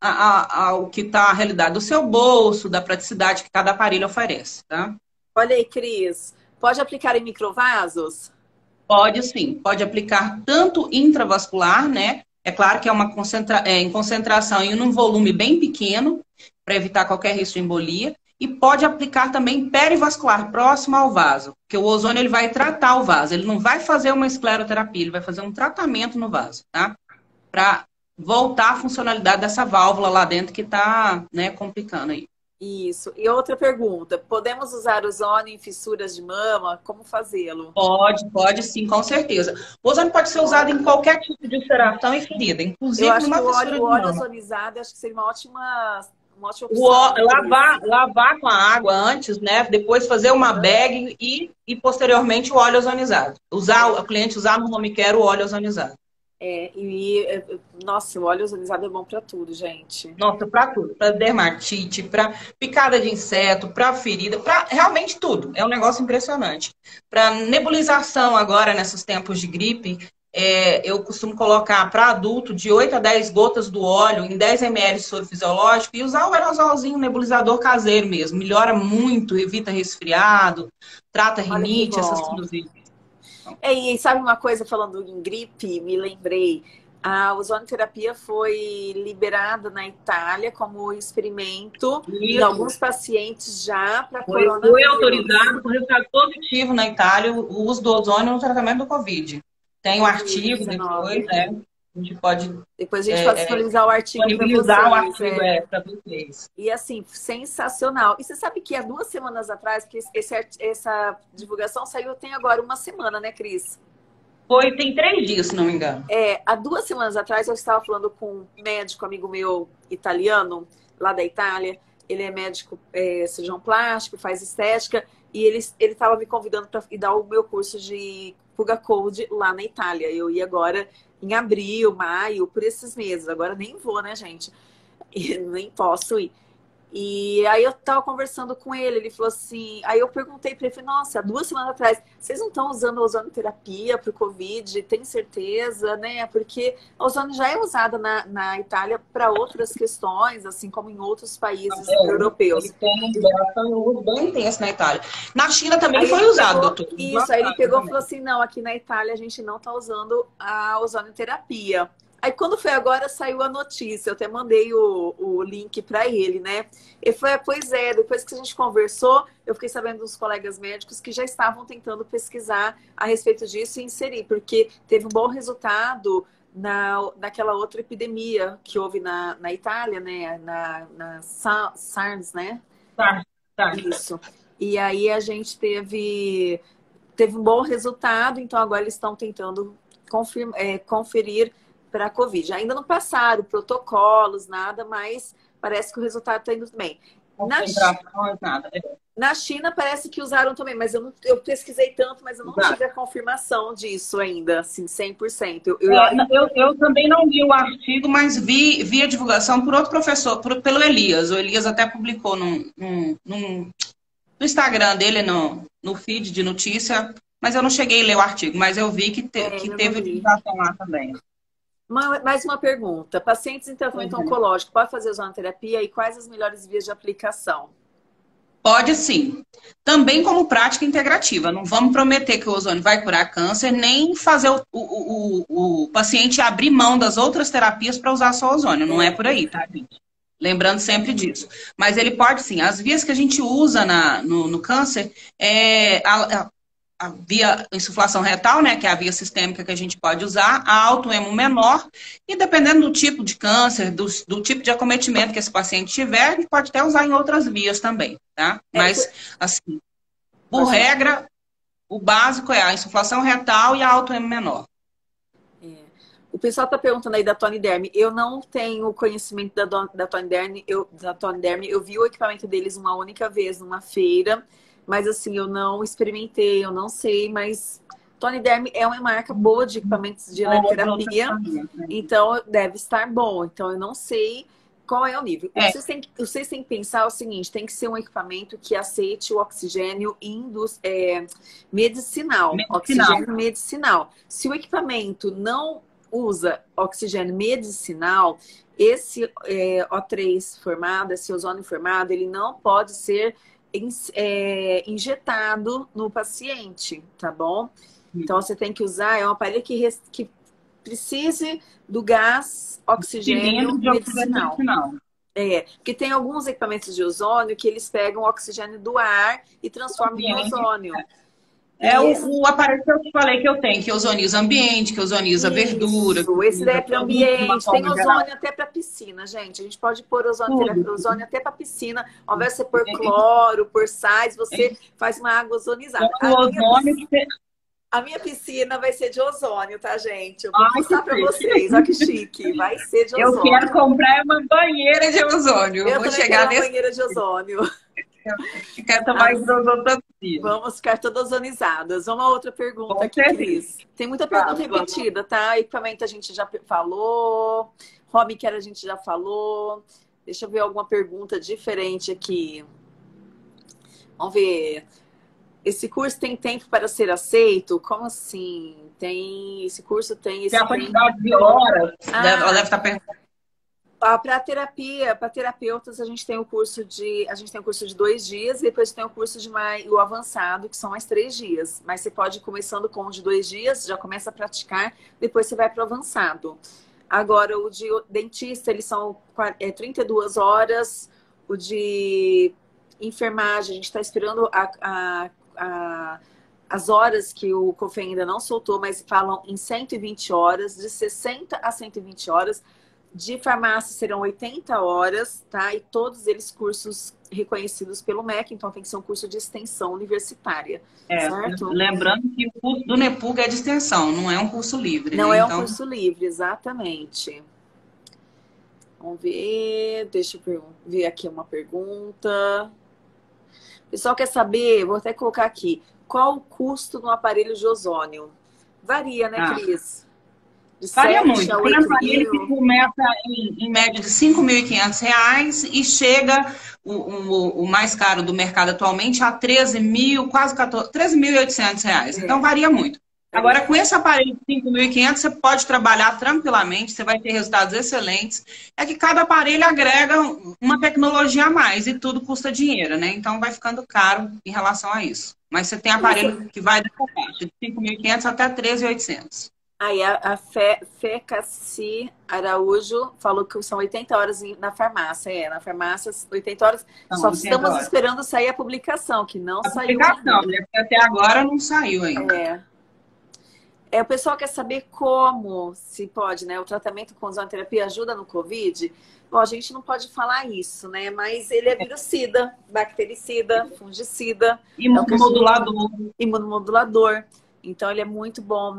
ao que está a realidade do seu bolso, da praticidade que cada aparelho oferece, tá? Olha aí, Cris, pode aplicar em microvasos? Pode sim, pode aplicar tanto intravascular, né? É claro que é em concentração e num volume bem pequeno, para evitar qualquer risco de embolia, e pode aplicar também perivascular, próximo ao vaso, porque o ozônio ele vai tratar o vaso, ele não vai fazer uma escleroterapia, ele vai fazer um tratamento no vaso, tá? Para voltar a funcionalidade dessa válvula lá dentro que está, né, complicando aí. Isso. E outra pergunta, podemos usar ozônio em fissuras de mama? Como fazê-lo? Pode sim, com certeza. O ozônio pode ser usado em qualquer tipo de ulceração e ferida, inclusive numa fissura de o óleo mama. ozonizado, acho que seria uma ótima opção. Lavar com a água antes, né? Depois fazer uma bag e posteriormente o óleo ozonizado. O cliente usar no home care o óleo ozonizado. Nossa, o óleo ozonizado é bom para tudo, gente. Nossa, para tudo. Para dermatite, para picada de inseto, para ferida, para realmente tudo. É um negócio impressionante. Para nebulização agora, nesses tempos de gripe, eu costumo colocar para adulto de 8 a 10 gotas do óleo em 10 ml de soro fisiológico e usar o aerosolzinho, nebulizador caseiro mesmo. Melhora muito, evita resfriado, trata rinite, essas sinusites. E sabe uma coisa, falando em gripe, me lembrei, a ozonoterapia foi liberada na Itália como experimento em alguns pacientes já para coronavírus. Foi autorizado com resultado positivo na Itália o uso do ozônio no tratamento do Covid. Tem um artigo depois, a gente pode... Depois a gente pode disponibilizar o artigo para vocês. E assim, sensacional. E você sabe que há 2 semanas atrás, porque essa divulgação saiu tem agora 1 semana, né, Cris? Tem 3 dias, se não me engano. Há 2 semanas atrás eu estava falando com um médico, amigo meu italiano, lá da Itália. Ele é médico cirurgião plástico, faz estética. e ele estava me convidando para dar o meu curso de Fuga Code lá na Itália. Eu ia agora em abril, maio, por esses meses. Agora nem vou, né, gente? E nem posso ir. E aí eu tava conversando com ele falou assim, aí eu perguntei para ele, falei, nossa, há 2 semanas atrás, vocês não estão usando ozonoterapia para o Covid? Tem certeza, né? Porque a ozônio já é usada na Itália para outras questões, assim como em outros países europeus. Ele tem um uso bem intenso na Itália. Na China também aí foi usado, doutor. Isso, aí ele pegou e falou assim, não, aqui na Itália a gente não está usando a ozonoterapia. Aí quando foi agora, saiu a notícia, eu até mandei o link para ele, né? Ele falou, pois é, depois que a gente conversou, eu fiquei sabendo dos colegas médicos que já estavam tentando pesquisar a respeito disso e inserir, porque teve um bom resultado naquela outra epidemia que houve na Itália, né? Na SARS, né? Tá. Isso. E aí a gente teve um bom resultado, então agora eles estão tentando conferir para a Covid. Ainda não passaram protocolos, nada, mas parece que o resultado está indo bem. Na China parece que usaram também, mas eu pesquisei tanto, mas eu não tive a confirmação disso ainda, assim, 100%. Eu também não li o artigo, mas vi a divulgação por outro professor, pelo Elias. O Elias até publicou no Instagram dele, no feed de notícia, mas eu não cheguei a ler o artigo, mas eu vi que teve divulgação lá também. Mais uma pergunta. Pacientes em tratamento oncológico podem fazer ozonoterapia e quais as melhores vias de aplicação? Pode sim. Também como prática integrativa. Não vamos prometer que o ozônio vai curar câncer, nem fazer o paciente abrir mão das outras terapias para usar só ozônio. Não é por aí, tá, gente? Lembrando sempre disso. Mas ele pode sim. As vias que a gente usa no câncer é a via insuflação retal, né, que é a via sistêmica que a gente pode usar, a autoemo menor, e dependendo do tipo de câncer, do tipo de acometimento que esse paciente tiver, a gente pode até usar em outras vias também, tá? Mas, assim, por regra, o básico é a insuflação retal e a autoemo menor. O pessoal está perguntando aí da Tony Derme. Eu não tenho conhecimento da Tony Derme. Eu vi o equipamento deles uma única vez numa feira, mas assim, eu não experimentei, eu não sei, mas Tony Derme é uma marca boa de equipamentos de eletroterapia, então deve estar bom. Então eu não sei qual é o nível. Vocês têm que pensar o seguinte, tem que ser um equipamento que aceite o oxigênio medicinal. Oxigênio medicinal. Se o equipamento não usa oxigênio medicinal, esse O3 formado, esse ozônio formado, ele não pode ser injetado no paciente, tá bom? Então você tem que usar, é um aparelho que precise do gás oxigênio medicinal. Porque tem alguns equipamentos de ozônio que eles pegam o oxigênio do ar e transformam em ozônio. O aparelho que eu te falei que eu tenho, que ozoniza ambiente, que ozoniza verdura. Esse daí é para ambiente. Tem ozônio até para piscina, gente. A gente pode pôr ozônio até para piscina. Ao invés de você pôr cloro, pôr sais, você faz uma água ozonizada. A minha piscina vai ser de ozônio, tá, gente? Eu vou mostrar para vocês. Olha que chique. Vai ser de ozônio. Eu quero comprar uma banheira de ozônio. Eu vou chegar nessa banheira de ozônio. Quero tomar hidrosol. Vamos ficar todas ozonizadas. Uma outra pergunta aqui, Cris. Tem muita pergunta repetida, tá? Equipamento a gente já falou. Home care a gente já falou. Deixa eu ver alguma pergunta diferente aqui. Vamos ver. Esse curso tem tempo para ser aceito? Como assim? Esse curso tem esse tempo. Tem a quantidade de horas. Ela deve estar perguntando. Para terapia, para terapeutas, a gente tem o curso de 2 dias e depois tem o curso o avançado, que são mais 3 dias. Mas você pode ir começando com o de 2 dias, já começa a praticar, depois você vai para o avançado. Agora, o de dentista, eles são 32 horas. O de enfermagem, a gente está esperando as horas que o COFEN ainda não soltou, mas falam em 120 horas, de 60 a 120 horas. De farmácia serão 80 horas, tá? E todos eles cursos reconhecidos pelo MEC, então tem que ser um curso de extensão universitária, certo? Lembrando que o curso do NEPUG é de extensão, não é um curso livre. Não é um curso livre, exatamente. Vamos ver, deixa eu ver aqui uma pergunta. O pessoal quer saber, vou até colocar aqui, qual o custo de um aparelho de ozônio? Varia, né, Ah, Cris? De varia 7 muito. a Tem 8 aparelho que mil. começa em média de R$ 5.500 e chega o mais caro do mercado atualmente a 13 mil, quase 14, R$ 13.800. Então É, varia muito. é bem. Agora, com esse aparelho de 5.500, você pode trabalhar tranquilamente, você vai ter resultados excelentes. É que cada aparelho agrega uma tecnologia a mais e tudo custa dinheiro, né? Então vai ficando caro em relação a isso. Mas você tem aparelho que vai dessa faixa, de 5.500 até 13.800. Aí a Fê Cassi Araújo falou que são 80 horas na farmácia. É, na farmácia, 80 horas. Então, Só 80 estamos horas. esperando sair a publicação, que não A saiu publicação, ainda. né? Porque até agora não saiu ainda. É. O pessoal quer saber como se pode, né? O tratamento com ozonoterapia ajuda no Covid? Bom, a gente não pode falar isso, né? Mas ele é virucida, bactericida, fungicida, é o que a gente Imunomodulador. imunomodulador. Então, ele é muito bom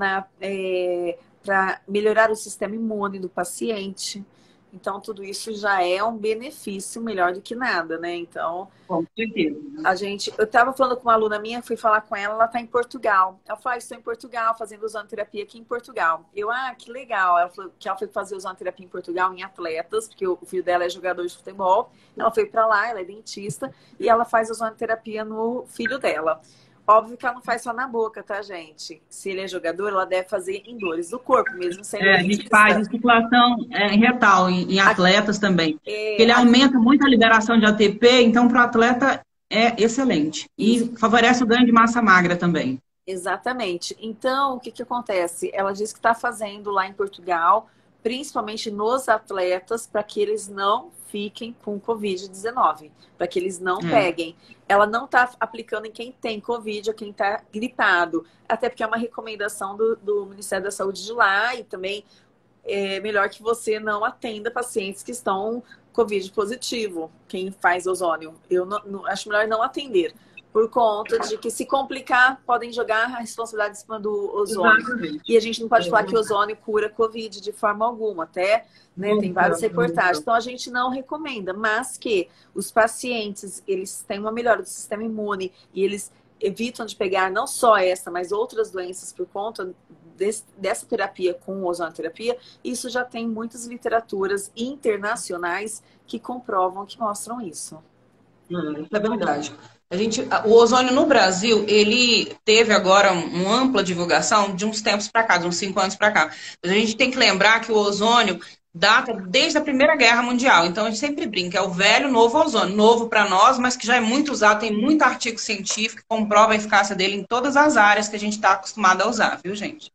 para melhorar o sistema imune do paciente. Então, tudo isso já é um benefício melhor do que nada, né? Então, Com certeza. eu estava falando com uma aluna minha, fui falar com ela, ela está em Portugal. Ela falou, estou em Portugal, fazendo ozonoterapia aqui em Portugal. Que legal. Ela falou que ela foi fazer ozonoterapia em Portugal em atletas, porque o filho dela é jogador de futebol. Ela foi para lá, ela é dentista, e ela faz ozonoterapia no filho dela. Óbvio que ela não faz só na boca, tá, gente? Se ele é jogador, ela deve fazer em dores do corpo, mesmo sendo A gente faz dentista. circulação retal em atletas também. Ele Aqui, aumenta muito a liberação de ATP, então para o atleta é excelente. isso. E favorece o ganho de massa magra também. Exatamente. Então, o que acontece? Ela diz que está fazendo lá em Portugal, principalmente nos atletas, para que eles não fiquem com Covid-19, para que eles não peguem. Ela não está aplicando em quem tem Covid ou quem está gripado, até porque é uma recomendação do Ministério da Saúde de lá, e também é melhor que você não atenda pacientes que estão Covid positivo, quem faz ozônio. Eu acho melhor não atender, por conta de que, se complicar, podem jogar a responsabilidade em cima do ozônio. Exatamente. E a gente não pode falar que o ozônio cura Covid de forma alguma, até, né, tem várias reportagens. Então, a gente não recomenda, mas que os pacientes, eles têm uma melhora do sistema imune e eles evitam de pegar não só essa, mas outras doenças por conta dessa terapia com ozonoterapia. Isso já tem muitas literaturas internacionais que comprovam, que mostram isso. Isso é verdade. O ozônio no Brasil, ele teve agora uma ampla divulgação de uns tempos para cá, de uns 5 anos para cá. Mas a gente tem que lembrar que o ozônio data desde a Primeira Guerra Mundial. Então a gente sempre brinca, é o velho, novo ozônio. Novo para nós, mas que já é muito usado, tem muito artigo científico que comprova a eficácia dele em todas as áreas que a gente está acostumado a usar, viu, gente?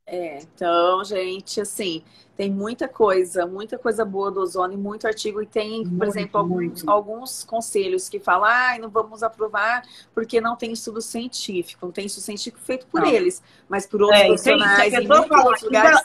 Então, gente, assim, tem muita coisa boa do ozônio, muito artigo, e tem, por exemplo, alguns conselhos que falam, não vamos aprovar porque não tem estudo científico, não tem estudo científico feito por eles, mas por outros profissionais em muitos outros lugares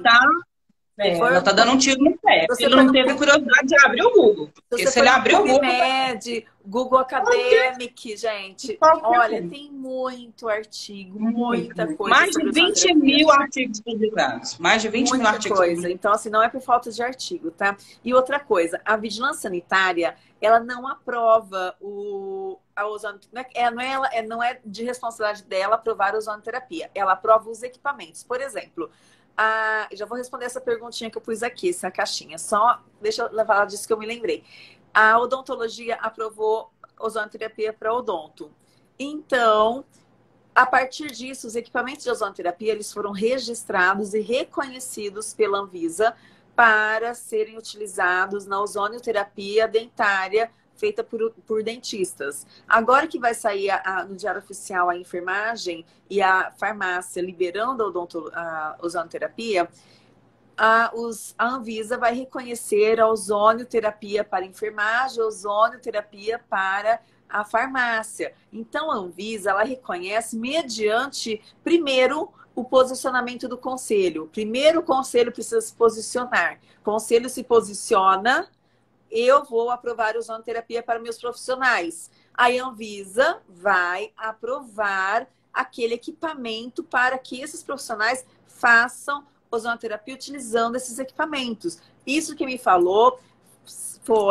ela tá dando um tiro no pé. Você Ele não teve curiosidade de abrir o Google. Porque se ele abrir o Google... Google Academic, gente. Olha, tem muito artigo, muita coisa. Mais de 20 mil artigos publicados. Mais de 20 mil artigos publicados. Então, assim, não é por falta de artigo, tá? E outra coisa, a vigilância sanitária, ela não aprova a ozonoterapia. Não é de responsabilidade dela aprovar a ozonoterapia. Ela aprova os equipamentos. Por exemplo, já vou responder essa perguntinha que eu pus aqui, essa caixinha. Só deixa eu levar disso que eu me lembrei. A odontologia aprovou ozonoterapia para odonto. Então, a partir disso, os equipamentos de ozonoterapia, eles foram registrados e reconhecidos pela Anvisa para serem utilizados na ozonioterapia dentária feita por dentistas. Agora que vai sair no Diário Oficial a enfermagem e a farmácia liberando a ozonoterapia, a Anvisa vai reconhecer a ozonioterapia para enfermagem, a ozonioterapia para a farmácia. Então, a Anvisa, ela reconhece mediante, primeiro, o posicionamento do conselho. Primeiro, o conselho precisa se posicionar. O conselho se posiciona, eu vou aprovar a ozonoterapia para meus profissionais. Aí a Anvisa vai aprovar aquele equipamento para que esses profissionais façam ozonoterapia utilizando esses equipamentos. Isso que me falou foi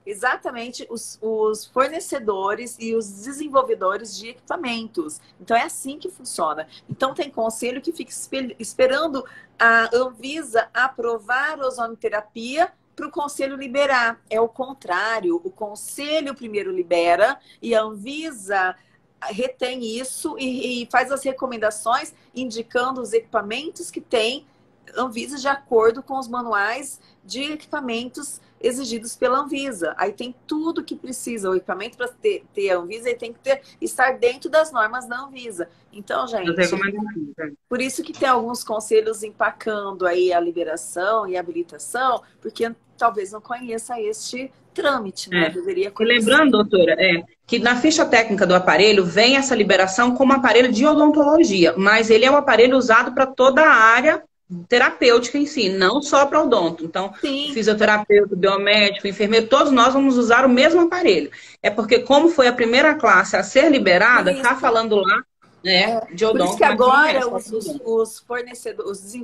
exatamente os fornecedores e os desenvolvedores de equipamentos. Então, é assim que funciona. Então, tem conselho que fica esperando a Anvisa aprovar a ozonoterapia para o conselho liberar. É o contrário. O conselho primeiro libera e a Anvisa retém isso e faz as recomendações indicando os equipamentos que tem Anvisa de acordo com os manuais de equipamentos exigidos pela Anvisa. Aí tem tudo que precisa. O equipamento para ter a Anvisa ele tem que estar dentro das normas da Anvisa. Então, gente, por isso que tem alguns conselhos empacando aí a liberação e a habilitação, porque talvez não conheça este trâmite, né? Deveria conhecer. E lembrando, doutora, que na ficha técnica do aparelho vem essa liberação como aparelho de odontologia, mas ele é um aparelho usado para toda a área terapêutica em si, não só para odonto. Então, sim, fisioterapeuta, biomédico, enfermeiro, todos nós vamos usar o mesmo aparelho. É porque como foi a primeira classe a ser liberada, está falando lá, né, de odonto. Por isso que agora os fornecedores,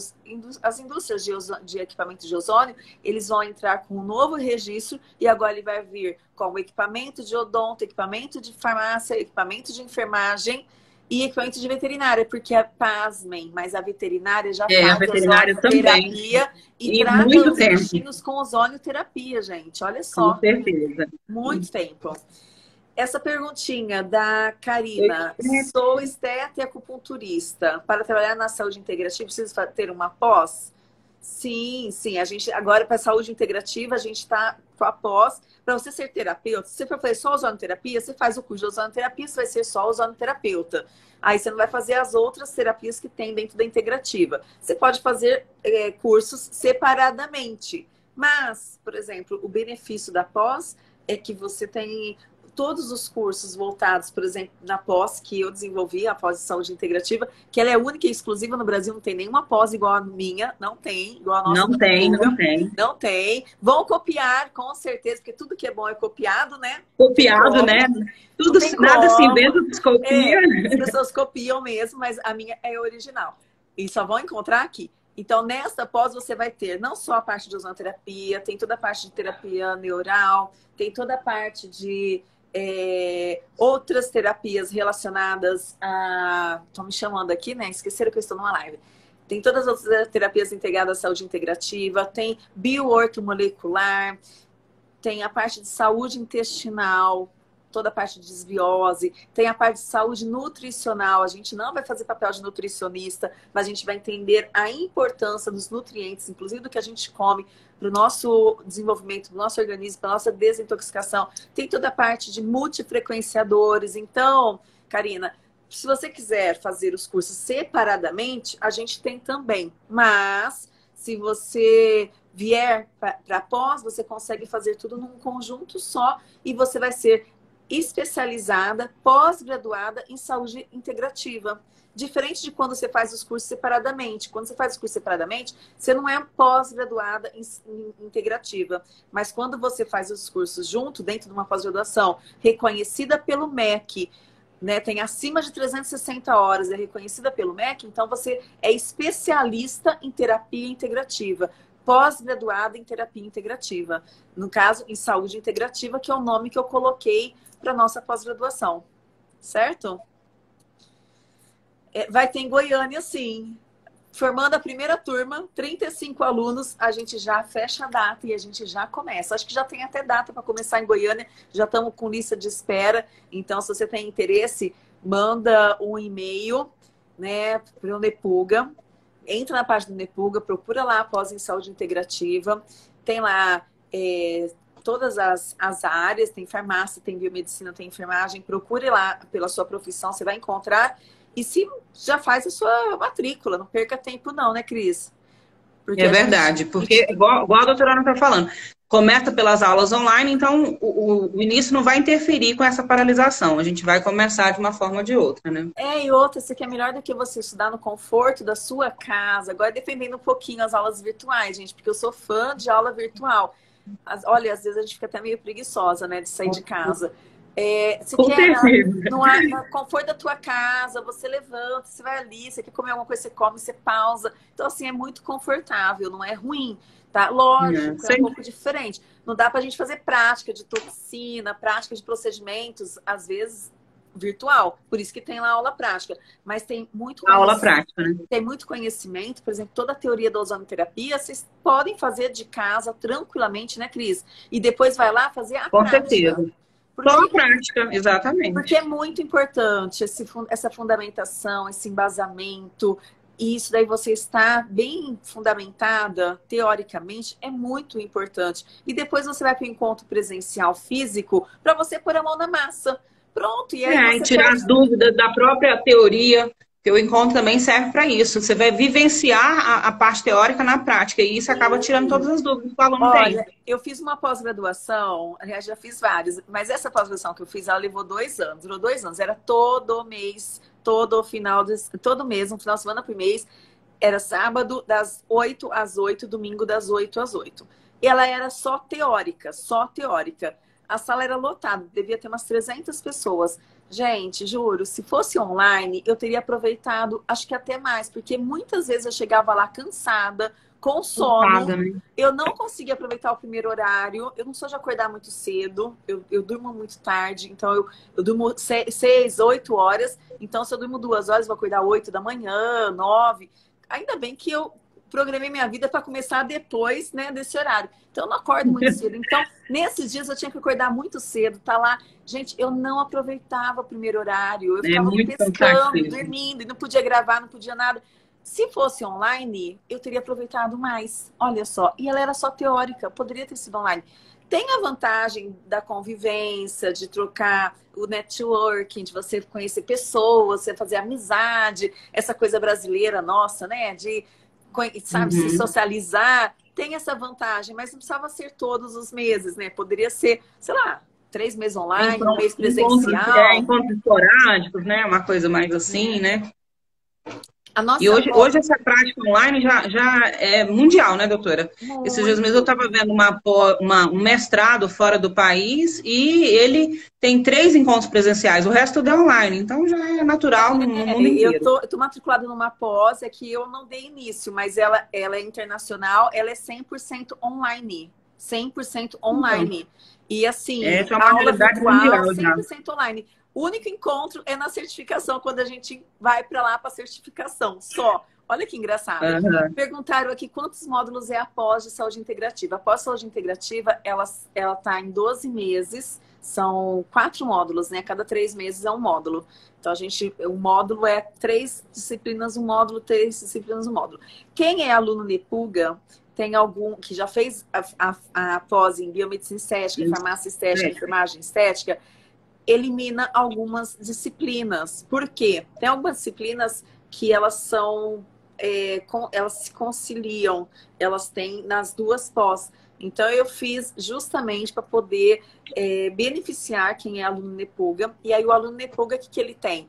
as indústrias de equipamento de ozônio, eles vão entrar com um novo registro e agora ele vai vir com o equipamento de odonto, equipamento de farmácia, equipamento de enfermagem e equipamento de veterinária, porque, pasmem, mas a veterinária já faz ozonioterapia e trata os bichinhos com ozonioterapia, gente. Olha só. Com certeza. Muito tempo. Essa perguntinha da Karina. Sou esteta e acupunturista. Para trabalhar na saúde integrativa, preciso ter uma pós? Sim, sim. A gente, agora, para a saúde integrativa, a gente está com a pós. Para você ser terapeuta, se você for fazer só ozonoterapia, você faz o curso de ozonoterapia, você vai ser só ozonoterapeuta. Aí você não vai fazer as outras terapias que tem dentro da integrativa. Você pode fazer cursos separadamente. Mas, por exemplo, o benefício da pós é que você tem todos os cursos voltados, por exemplo, na pós que eu desenvolvi, a pós de saúde integrativa, que ela é única e exclusiva no Brasil, não tem nenhuma pós igual a minha, não tem, igual a nossa. Não tem. Não tem. Vão copiar, com certeza, porque tudo que é bom é copiado, né? Copiado, né? Tudo, nada se inventa, se copia. As pessoas copiam mesmo, mas a minha é original. E só vão encontrar aqui. Então, nessa pós, você vai ter não só a parte de ozonoterapia, tem toda a parte de terapia neural, tem toda a parte de outras terapias relacionadas a... Estão me chamando aqui, né? Esqueceram que eu estou numa live. Tem todas as outras terapias integradas à saúde integrativa, tem bioortomolecular, tem a parte de saúde intestinal, toda a parte de desbiose, tem a parte de saúde nutricional. A gente não vai fazer papel de nutricionista, mas a gente vai entender a importância dos nutrientes, inclusive do que a gente come, para o nosso desenvolvimento, do nosso organismo, para a nossa desintoxicação. Tem toda a parte de multifrequenciadores. Então, Karina, se você quiser fazer os cursos separadamente, a gente tem também. Mas, se você vier para pós, você consegue fazer tudo num conjunto só e você vai ser especializada, pós-graduada em saúde integrativa. Diferente de quando você faz os cursos separadamente. Quando você faz os cursos separadamente, você não é pós-graduada em integrativa. Mas quando você faz os cursos junto, dentro de uma pós-graduação, reconhecida pelo MEC, né, tem acima de 360 horas, é reconhecida pelo MEC, então você é especialista em terapia integrativa. Pós-graduada em terapia integrativa. No caso, em saúde integrativa, que é o nome que eu coloquei para nossa pós-graduação. Certo? Vai ter em Goiânia, sim. Formando a primeira turma, 35 alunos, a gente já fecha a data e a gente já começa. Acho que já tem até data para começar em Goiânia, já estamos com lista de espera. Então, se você tem interesse, manda um e-mail, né, para o Nepuga. Entra na página do Nepuga, procura lá pós em saúde integrativa. Tem lá todas as áreas, tem farmácia, tem biomedicina, tem enfermagem. Procure lá pela sua profissão, você vai encontrar. E se já faz a sua matrícula, não perca tempo não, né, Cris? Porque é verdade, porque igual a doutora Ana está falando, começa pelas aulas online, então o início não vai interferir com essa paralisação. A gente vai começar de uma forma ou de outra, né? E outra, isso aqui é melhor do que você estudar no conforto da sua casa. Agora, defendendo um pouquinho as aulas virtuais, gente, porque eu sou fã de aula virtual. Olha, às vezes a gente fica até meio preguiçosa, né, de sair de casa. Você Com quer certeza. no conforto da tua casa, você levanta, você vai ali, você quer comer alguma coisa, você come, você pausa. Então, assim, é muito confortável, não é ruim, tá? Não, Lógico, é um sem pouco diferente. Não dá pra gente fazer prática de toxina, prática de procedimentos, às vezes virtual. Por isso que tem lá aula prática. Mas aula prática, né? tem muito conhecimento, por exemplo, toda a teoria da ozonoterapia, vocês podem fazer de casa tranquilamente, né, Cris? E depois vai lá fazer a Com prática. certeza. Só a Porque prática, porque é exatamente. muito importante essa fundamentação, esse embasamento, e isso daí você está bem fundamentada, teoricamente, é muito importante. E depois você vai para o encontro presencial físico para você pôr a mão na massa. Pronto, e aí E você tirar pode. as dúvidas da própria teoria, que o encontro também serve para isso. Você vai vivenciar a parte teórica na prática, e isso acaba tirando todas as dúvidas que o aluno tem. Olha, eu fiz uma pós-graduação, aliás, já fiz várias, mas essa pós-graduação que eu fiz, ela levou 2 anos, durou 2 anos, era todo mês, todo mês, um final de semana por mês, era sábado das 8 às 8, domingo das 8 às 8. E ela era só teórica, só teórica. A sala era lotada, devia ter umas 300 pessoas. Gente, juro, se fosse online, eu teria aproveitado, acho que até mais, porque muitas vezes eu chegava lá cansada, com sono, Ocupada, né? eu não conseguia aproveitar o primeiro horário. Eu não sou de acordar muito cedo. Eu durmo muito tarde. Então, eu durmo 6, 8 horas. Então, se eu durmo 2 horas, eu vou acordar 8 da manhã, 9. Ainda bem que eu programei minha vida para começar depois, né, desse horário. Então, eu não acordo muito cedo. Então, nesses dias, eu tinha que acordar muito cedo. Tá lá. Gente, eu não aproveitava o primeiro horário. Eu É ficava muito pescando, cansativo. dormindo. E não podia gravar, não podia nada. Se fosse online, eu teria aproveitado mais. Olha só. E ela era só teórica, poderia ter sido online. Tem a vantagem da convivência, de trocar o networking, de você conhecer pessoas, você fazer amizade, essa coisa brasileira nossa, né? De, sabe, se Uhum. socializar. Tem essa vantagem, mas não precisava ser todos os meses, né? Poderia ser, sei lá, 3 meses online, um mês presencial. Encontros esporádicos, né? Uma coisa mais assim, né? A E nossa hoje essa prática online já é mundial, né, doutora? Esses dias mesmo eu muito. estava vendo um mestrado fora do país e ele tem 3 encontros presenciais, o resto tudo é online. Então já é natural no mundo inteiro. Eu tô matriculada numa pós, é que eu não dei início, mas ela é internacional, ela é 100% online. 100% Então, online. E assim, essa é uma a aula realidade virtual, mundial já. 100% online. O único encontro é na certificação, quando a gente vai para lá para certificação, só. Olha que engraçado. Aham. Perguntaram aqui quantos módulos é a pós de saúde integrativa. A pós saúde integrativa, ela tá em 12 meses, são 4 módulos, né? Cada 3 meses é um módulo. Então, o módulo é 3 disciplinas, um módulo, 3 disciplinas, um módulo. Quem é aluno Nepuga, tem algum que já fez a pós em biomedicina estética, farmácia estética, É. enfermagem estética, elimina algumas disciplinas. Por quê? Tem algumas disciplinas que elas são, elas se conciliam, elas têm nas duas pós. Então, eu fiz justamente para poder beneficiar quem é aluno Nepuga. E aí, o aluno Nepuga, o que ele tem?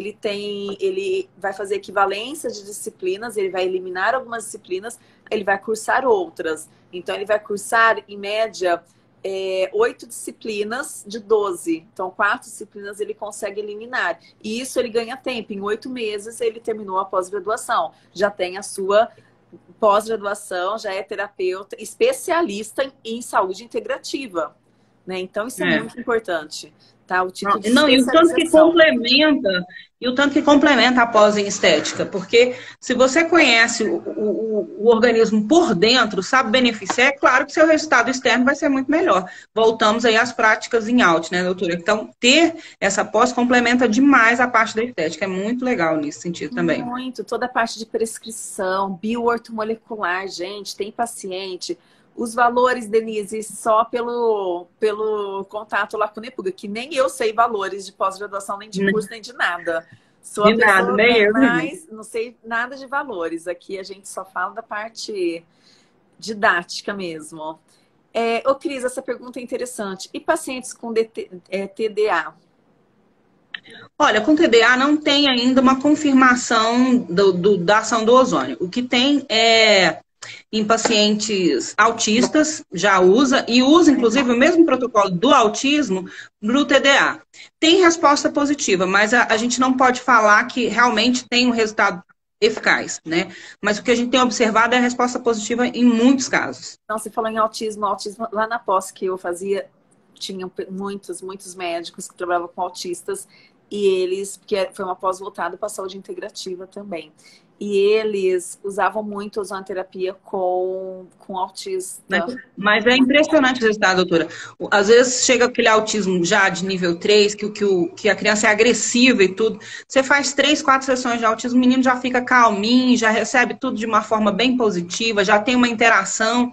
Ele vai fazer equivalência de disciplinas, ele vai eliminar algumas disciplinas, ele vai cursar outras. Então, ele vai cursar, em média, 8 disciplinas de 12. Então, 4 disciplinas ele consegue eliminar. E isso ele ganha tempo. Em 8 meses, ele terminou a pós-graduação. Já tem a sua pós-graduação, já é terapeuta, especialista em saúde integrativa. Né? Então, isso é É. muito importante. Tá? O título de Não, especialização. e o tanto que complementa a pós em estética, porque se você conhece o organismo por dentro, sabe beneficiar, é claro que seu resultado externo vai ser muito melhor. Voltamos aí às práticas em out, né, doutora? Então, ter essa pós complementa demais a parte da estética, é muito legal nesse sentido também. Muito, toda a parte de prescrição, bioortomolecular, gente, tem paciente. Os valores, Denise, só pelo contato lá com o Nepuga, que nem eu sei valores de pós-graduação, nem de curso, nem de nada. Sou a De nada, pessoa nem eu. mais, não sei nada de valores. Aqui a gente só fala da parte didática mesmo. Ô, Cris, essa pergunta é interessante. E pacientes com TDA? Olha, com TDA não tem ainda uma confirmação da ação do ozônio. O que tem é em pacientes autistas, já usa, e usa, inclusive, o mesmo protocolo do autismo no TDA. Tem resposta positiva, mas a gente não pode falar que realmente tem um resultado eficaz, né? Mas o que a gente tem observado é a resposta positiva em muitos casos. Então, você falou em autismo, lá na pós que eu fazia, tinham muitos médicos que trabalhavam com autistas e eles, porque foi uma pós voltada para a saúde integrativa também. E eles usavam muito ozonoterapia com autista. Mas é impressionante o resultado, doutora. Às vezes chega aquele autismo já de nível 3, que a criança é agressiva e tudo. Você faz 3, 4 sessões de autismo, o menino já fica calminho, já recebe tudo de uma forma bem positiva, já tem uma interação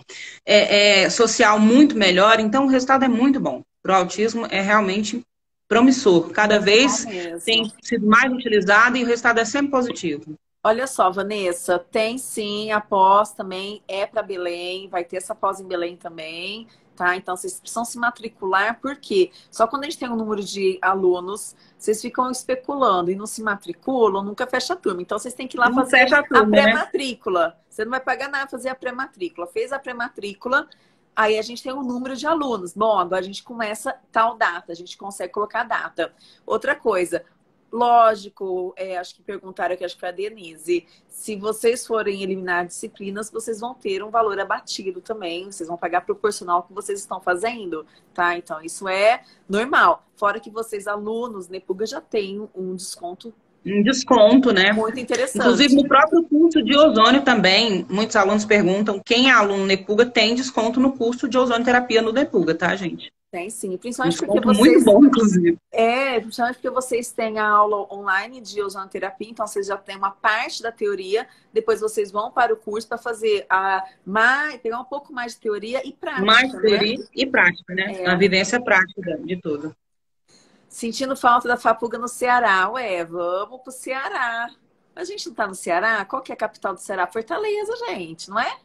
social muito melhor. Então, o resultado é muito bom. Para o autismo é realmente promissor. Cada vez tem sido mais utilizado e o resultado é sempre positivo. Olha só, Vanessa, tem sim, a pós também é para Belém, vai ter essa pós em Belém também, tá? Então vocês precisam se matricular, porque só quando a gente tem um número de alunos, vocês ficam especulando e não se matriculam, nunca fecha a turma. Então vocês têm que ir lá fazer a pré-matrícula. Né? Você não vai pagar nada fazer a pré-matrícula. Fez a pré-matrícula, aí a gente tem um número de alunos. Bom, agora a gente começa tal data, a gente consegue colocar a data. Outra coisa, lógico, acho que perguntaram aqui, acho que foi a Denise, se vocês forem eliminar disciplinas, vocês vão ter um valor abatido também, vocês vão pagar proporcional ao que vocês estão fazendo, tá? Então, isso é normal. Fora que vocês, alunos, Nepuga, já têm um desconto. Um desconto, né? Muito interessante. Inclusive, no próprio curso de ozônio também, muitos alunos perguntam, quem é aluno Nepuga tem desconto no curso de ozonioterapia no Nepuga, tá, gente? Tem sim, principalmente desconto porque vocês... muito bom, inclusive. Principalmente porque vocês têm a aula online de ozonoterapia, então vocês já têm uma parte da teoria, depois vocês vão para o curso para fazer pegar um pouco mais de teoria e prática. Mais teoria e prática, né? A vivência prática de tudo. Sentindo falta da Fapuga no Ceará. Vamos pro Ceará. A gente não tá no Ceará? Qual que é a capital do Ceará? Fortaleza, gente, não é?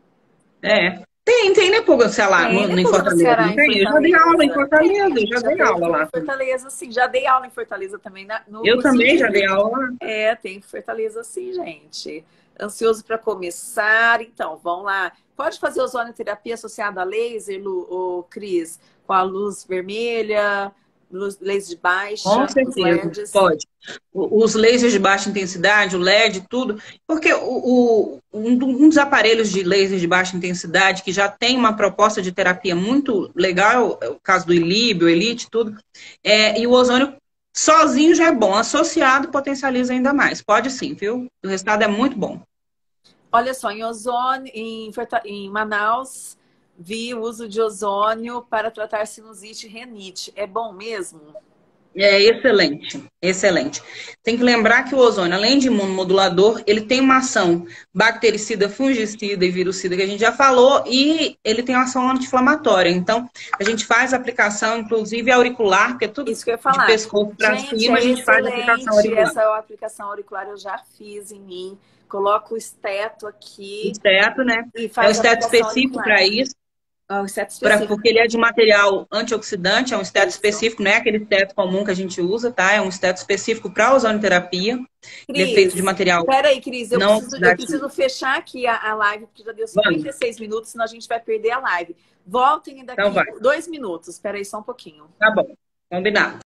Tem Nepuga, sei lá, em Fortaleza. Ceará, eu já dei aula em Fortaleza, já dei aula lá. Fortaleza, sim. Já dei aula em Fortaleza também. Eu também já dei aula. Tem Fortaleza, sim, gente. Ansioso para começar. Então, vamos lá. Pode fazer ozonoterapia associada a laser, Cris? Com a luz vermelha, laser de baixa? Com certeza, pode. Os lasers de baixa intensidade, o LED, tudo. Porque um dos aparelhos de laser de baixa intensidade, que já tem uma proposta de terapia muito legal, é o caso do Ilib, o Elite, tudo, e o ozônio sozinho já é bom, associado potencializa ainda mais. Pode sim, viu? O resultado é muito bom. Olha só, em ozônio, em Manaus, vi o uso de ozônio para tratar sinusite e renite. É bom mesmo? É excelente, excelente. Tem que lembrar que o ozônio, além de imunomodulador, ele tem uma ação bactericida, fungicida e virucida, que a gente já falou, e ele tem uma ação anti-inflamatória. Então, a gente faz a aplicação, inclusive auricular, porque é tudo isso que eu ia falar. De pescoço para cima, a gente faz a aplicação auricular. Essa aplicação auricular eu já fiz em mim. Coloco o esteto aqui. Esteto, né? É um esteto específico para isso. Porque ele é de material antioxidante, é um esteto específico, não é aquele esteto comum que a gente usa, tá? É um esteto específico para ozonoterapia. Ele é feito de material. Peraí, Cris, eu preciso fechar aqui a live, porque já deu 56 minutos, senão a gente vai perder a live. Voltem daqui 2 minutos. Peraí, só um pouquinho. Tá bom, combinado.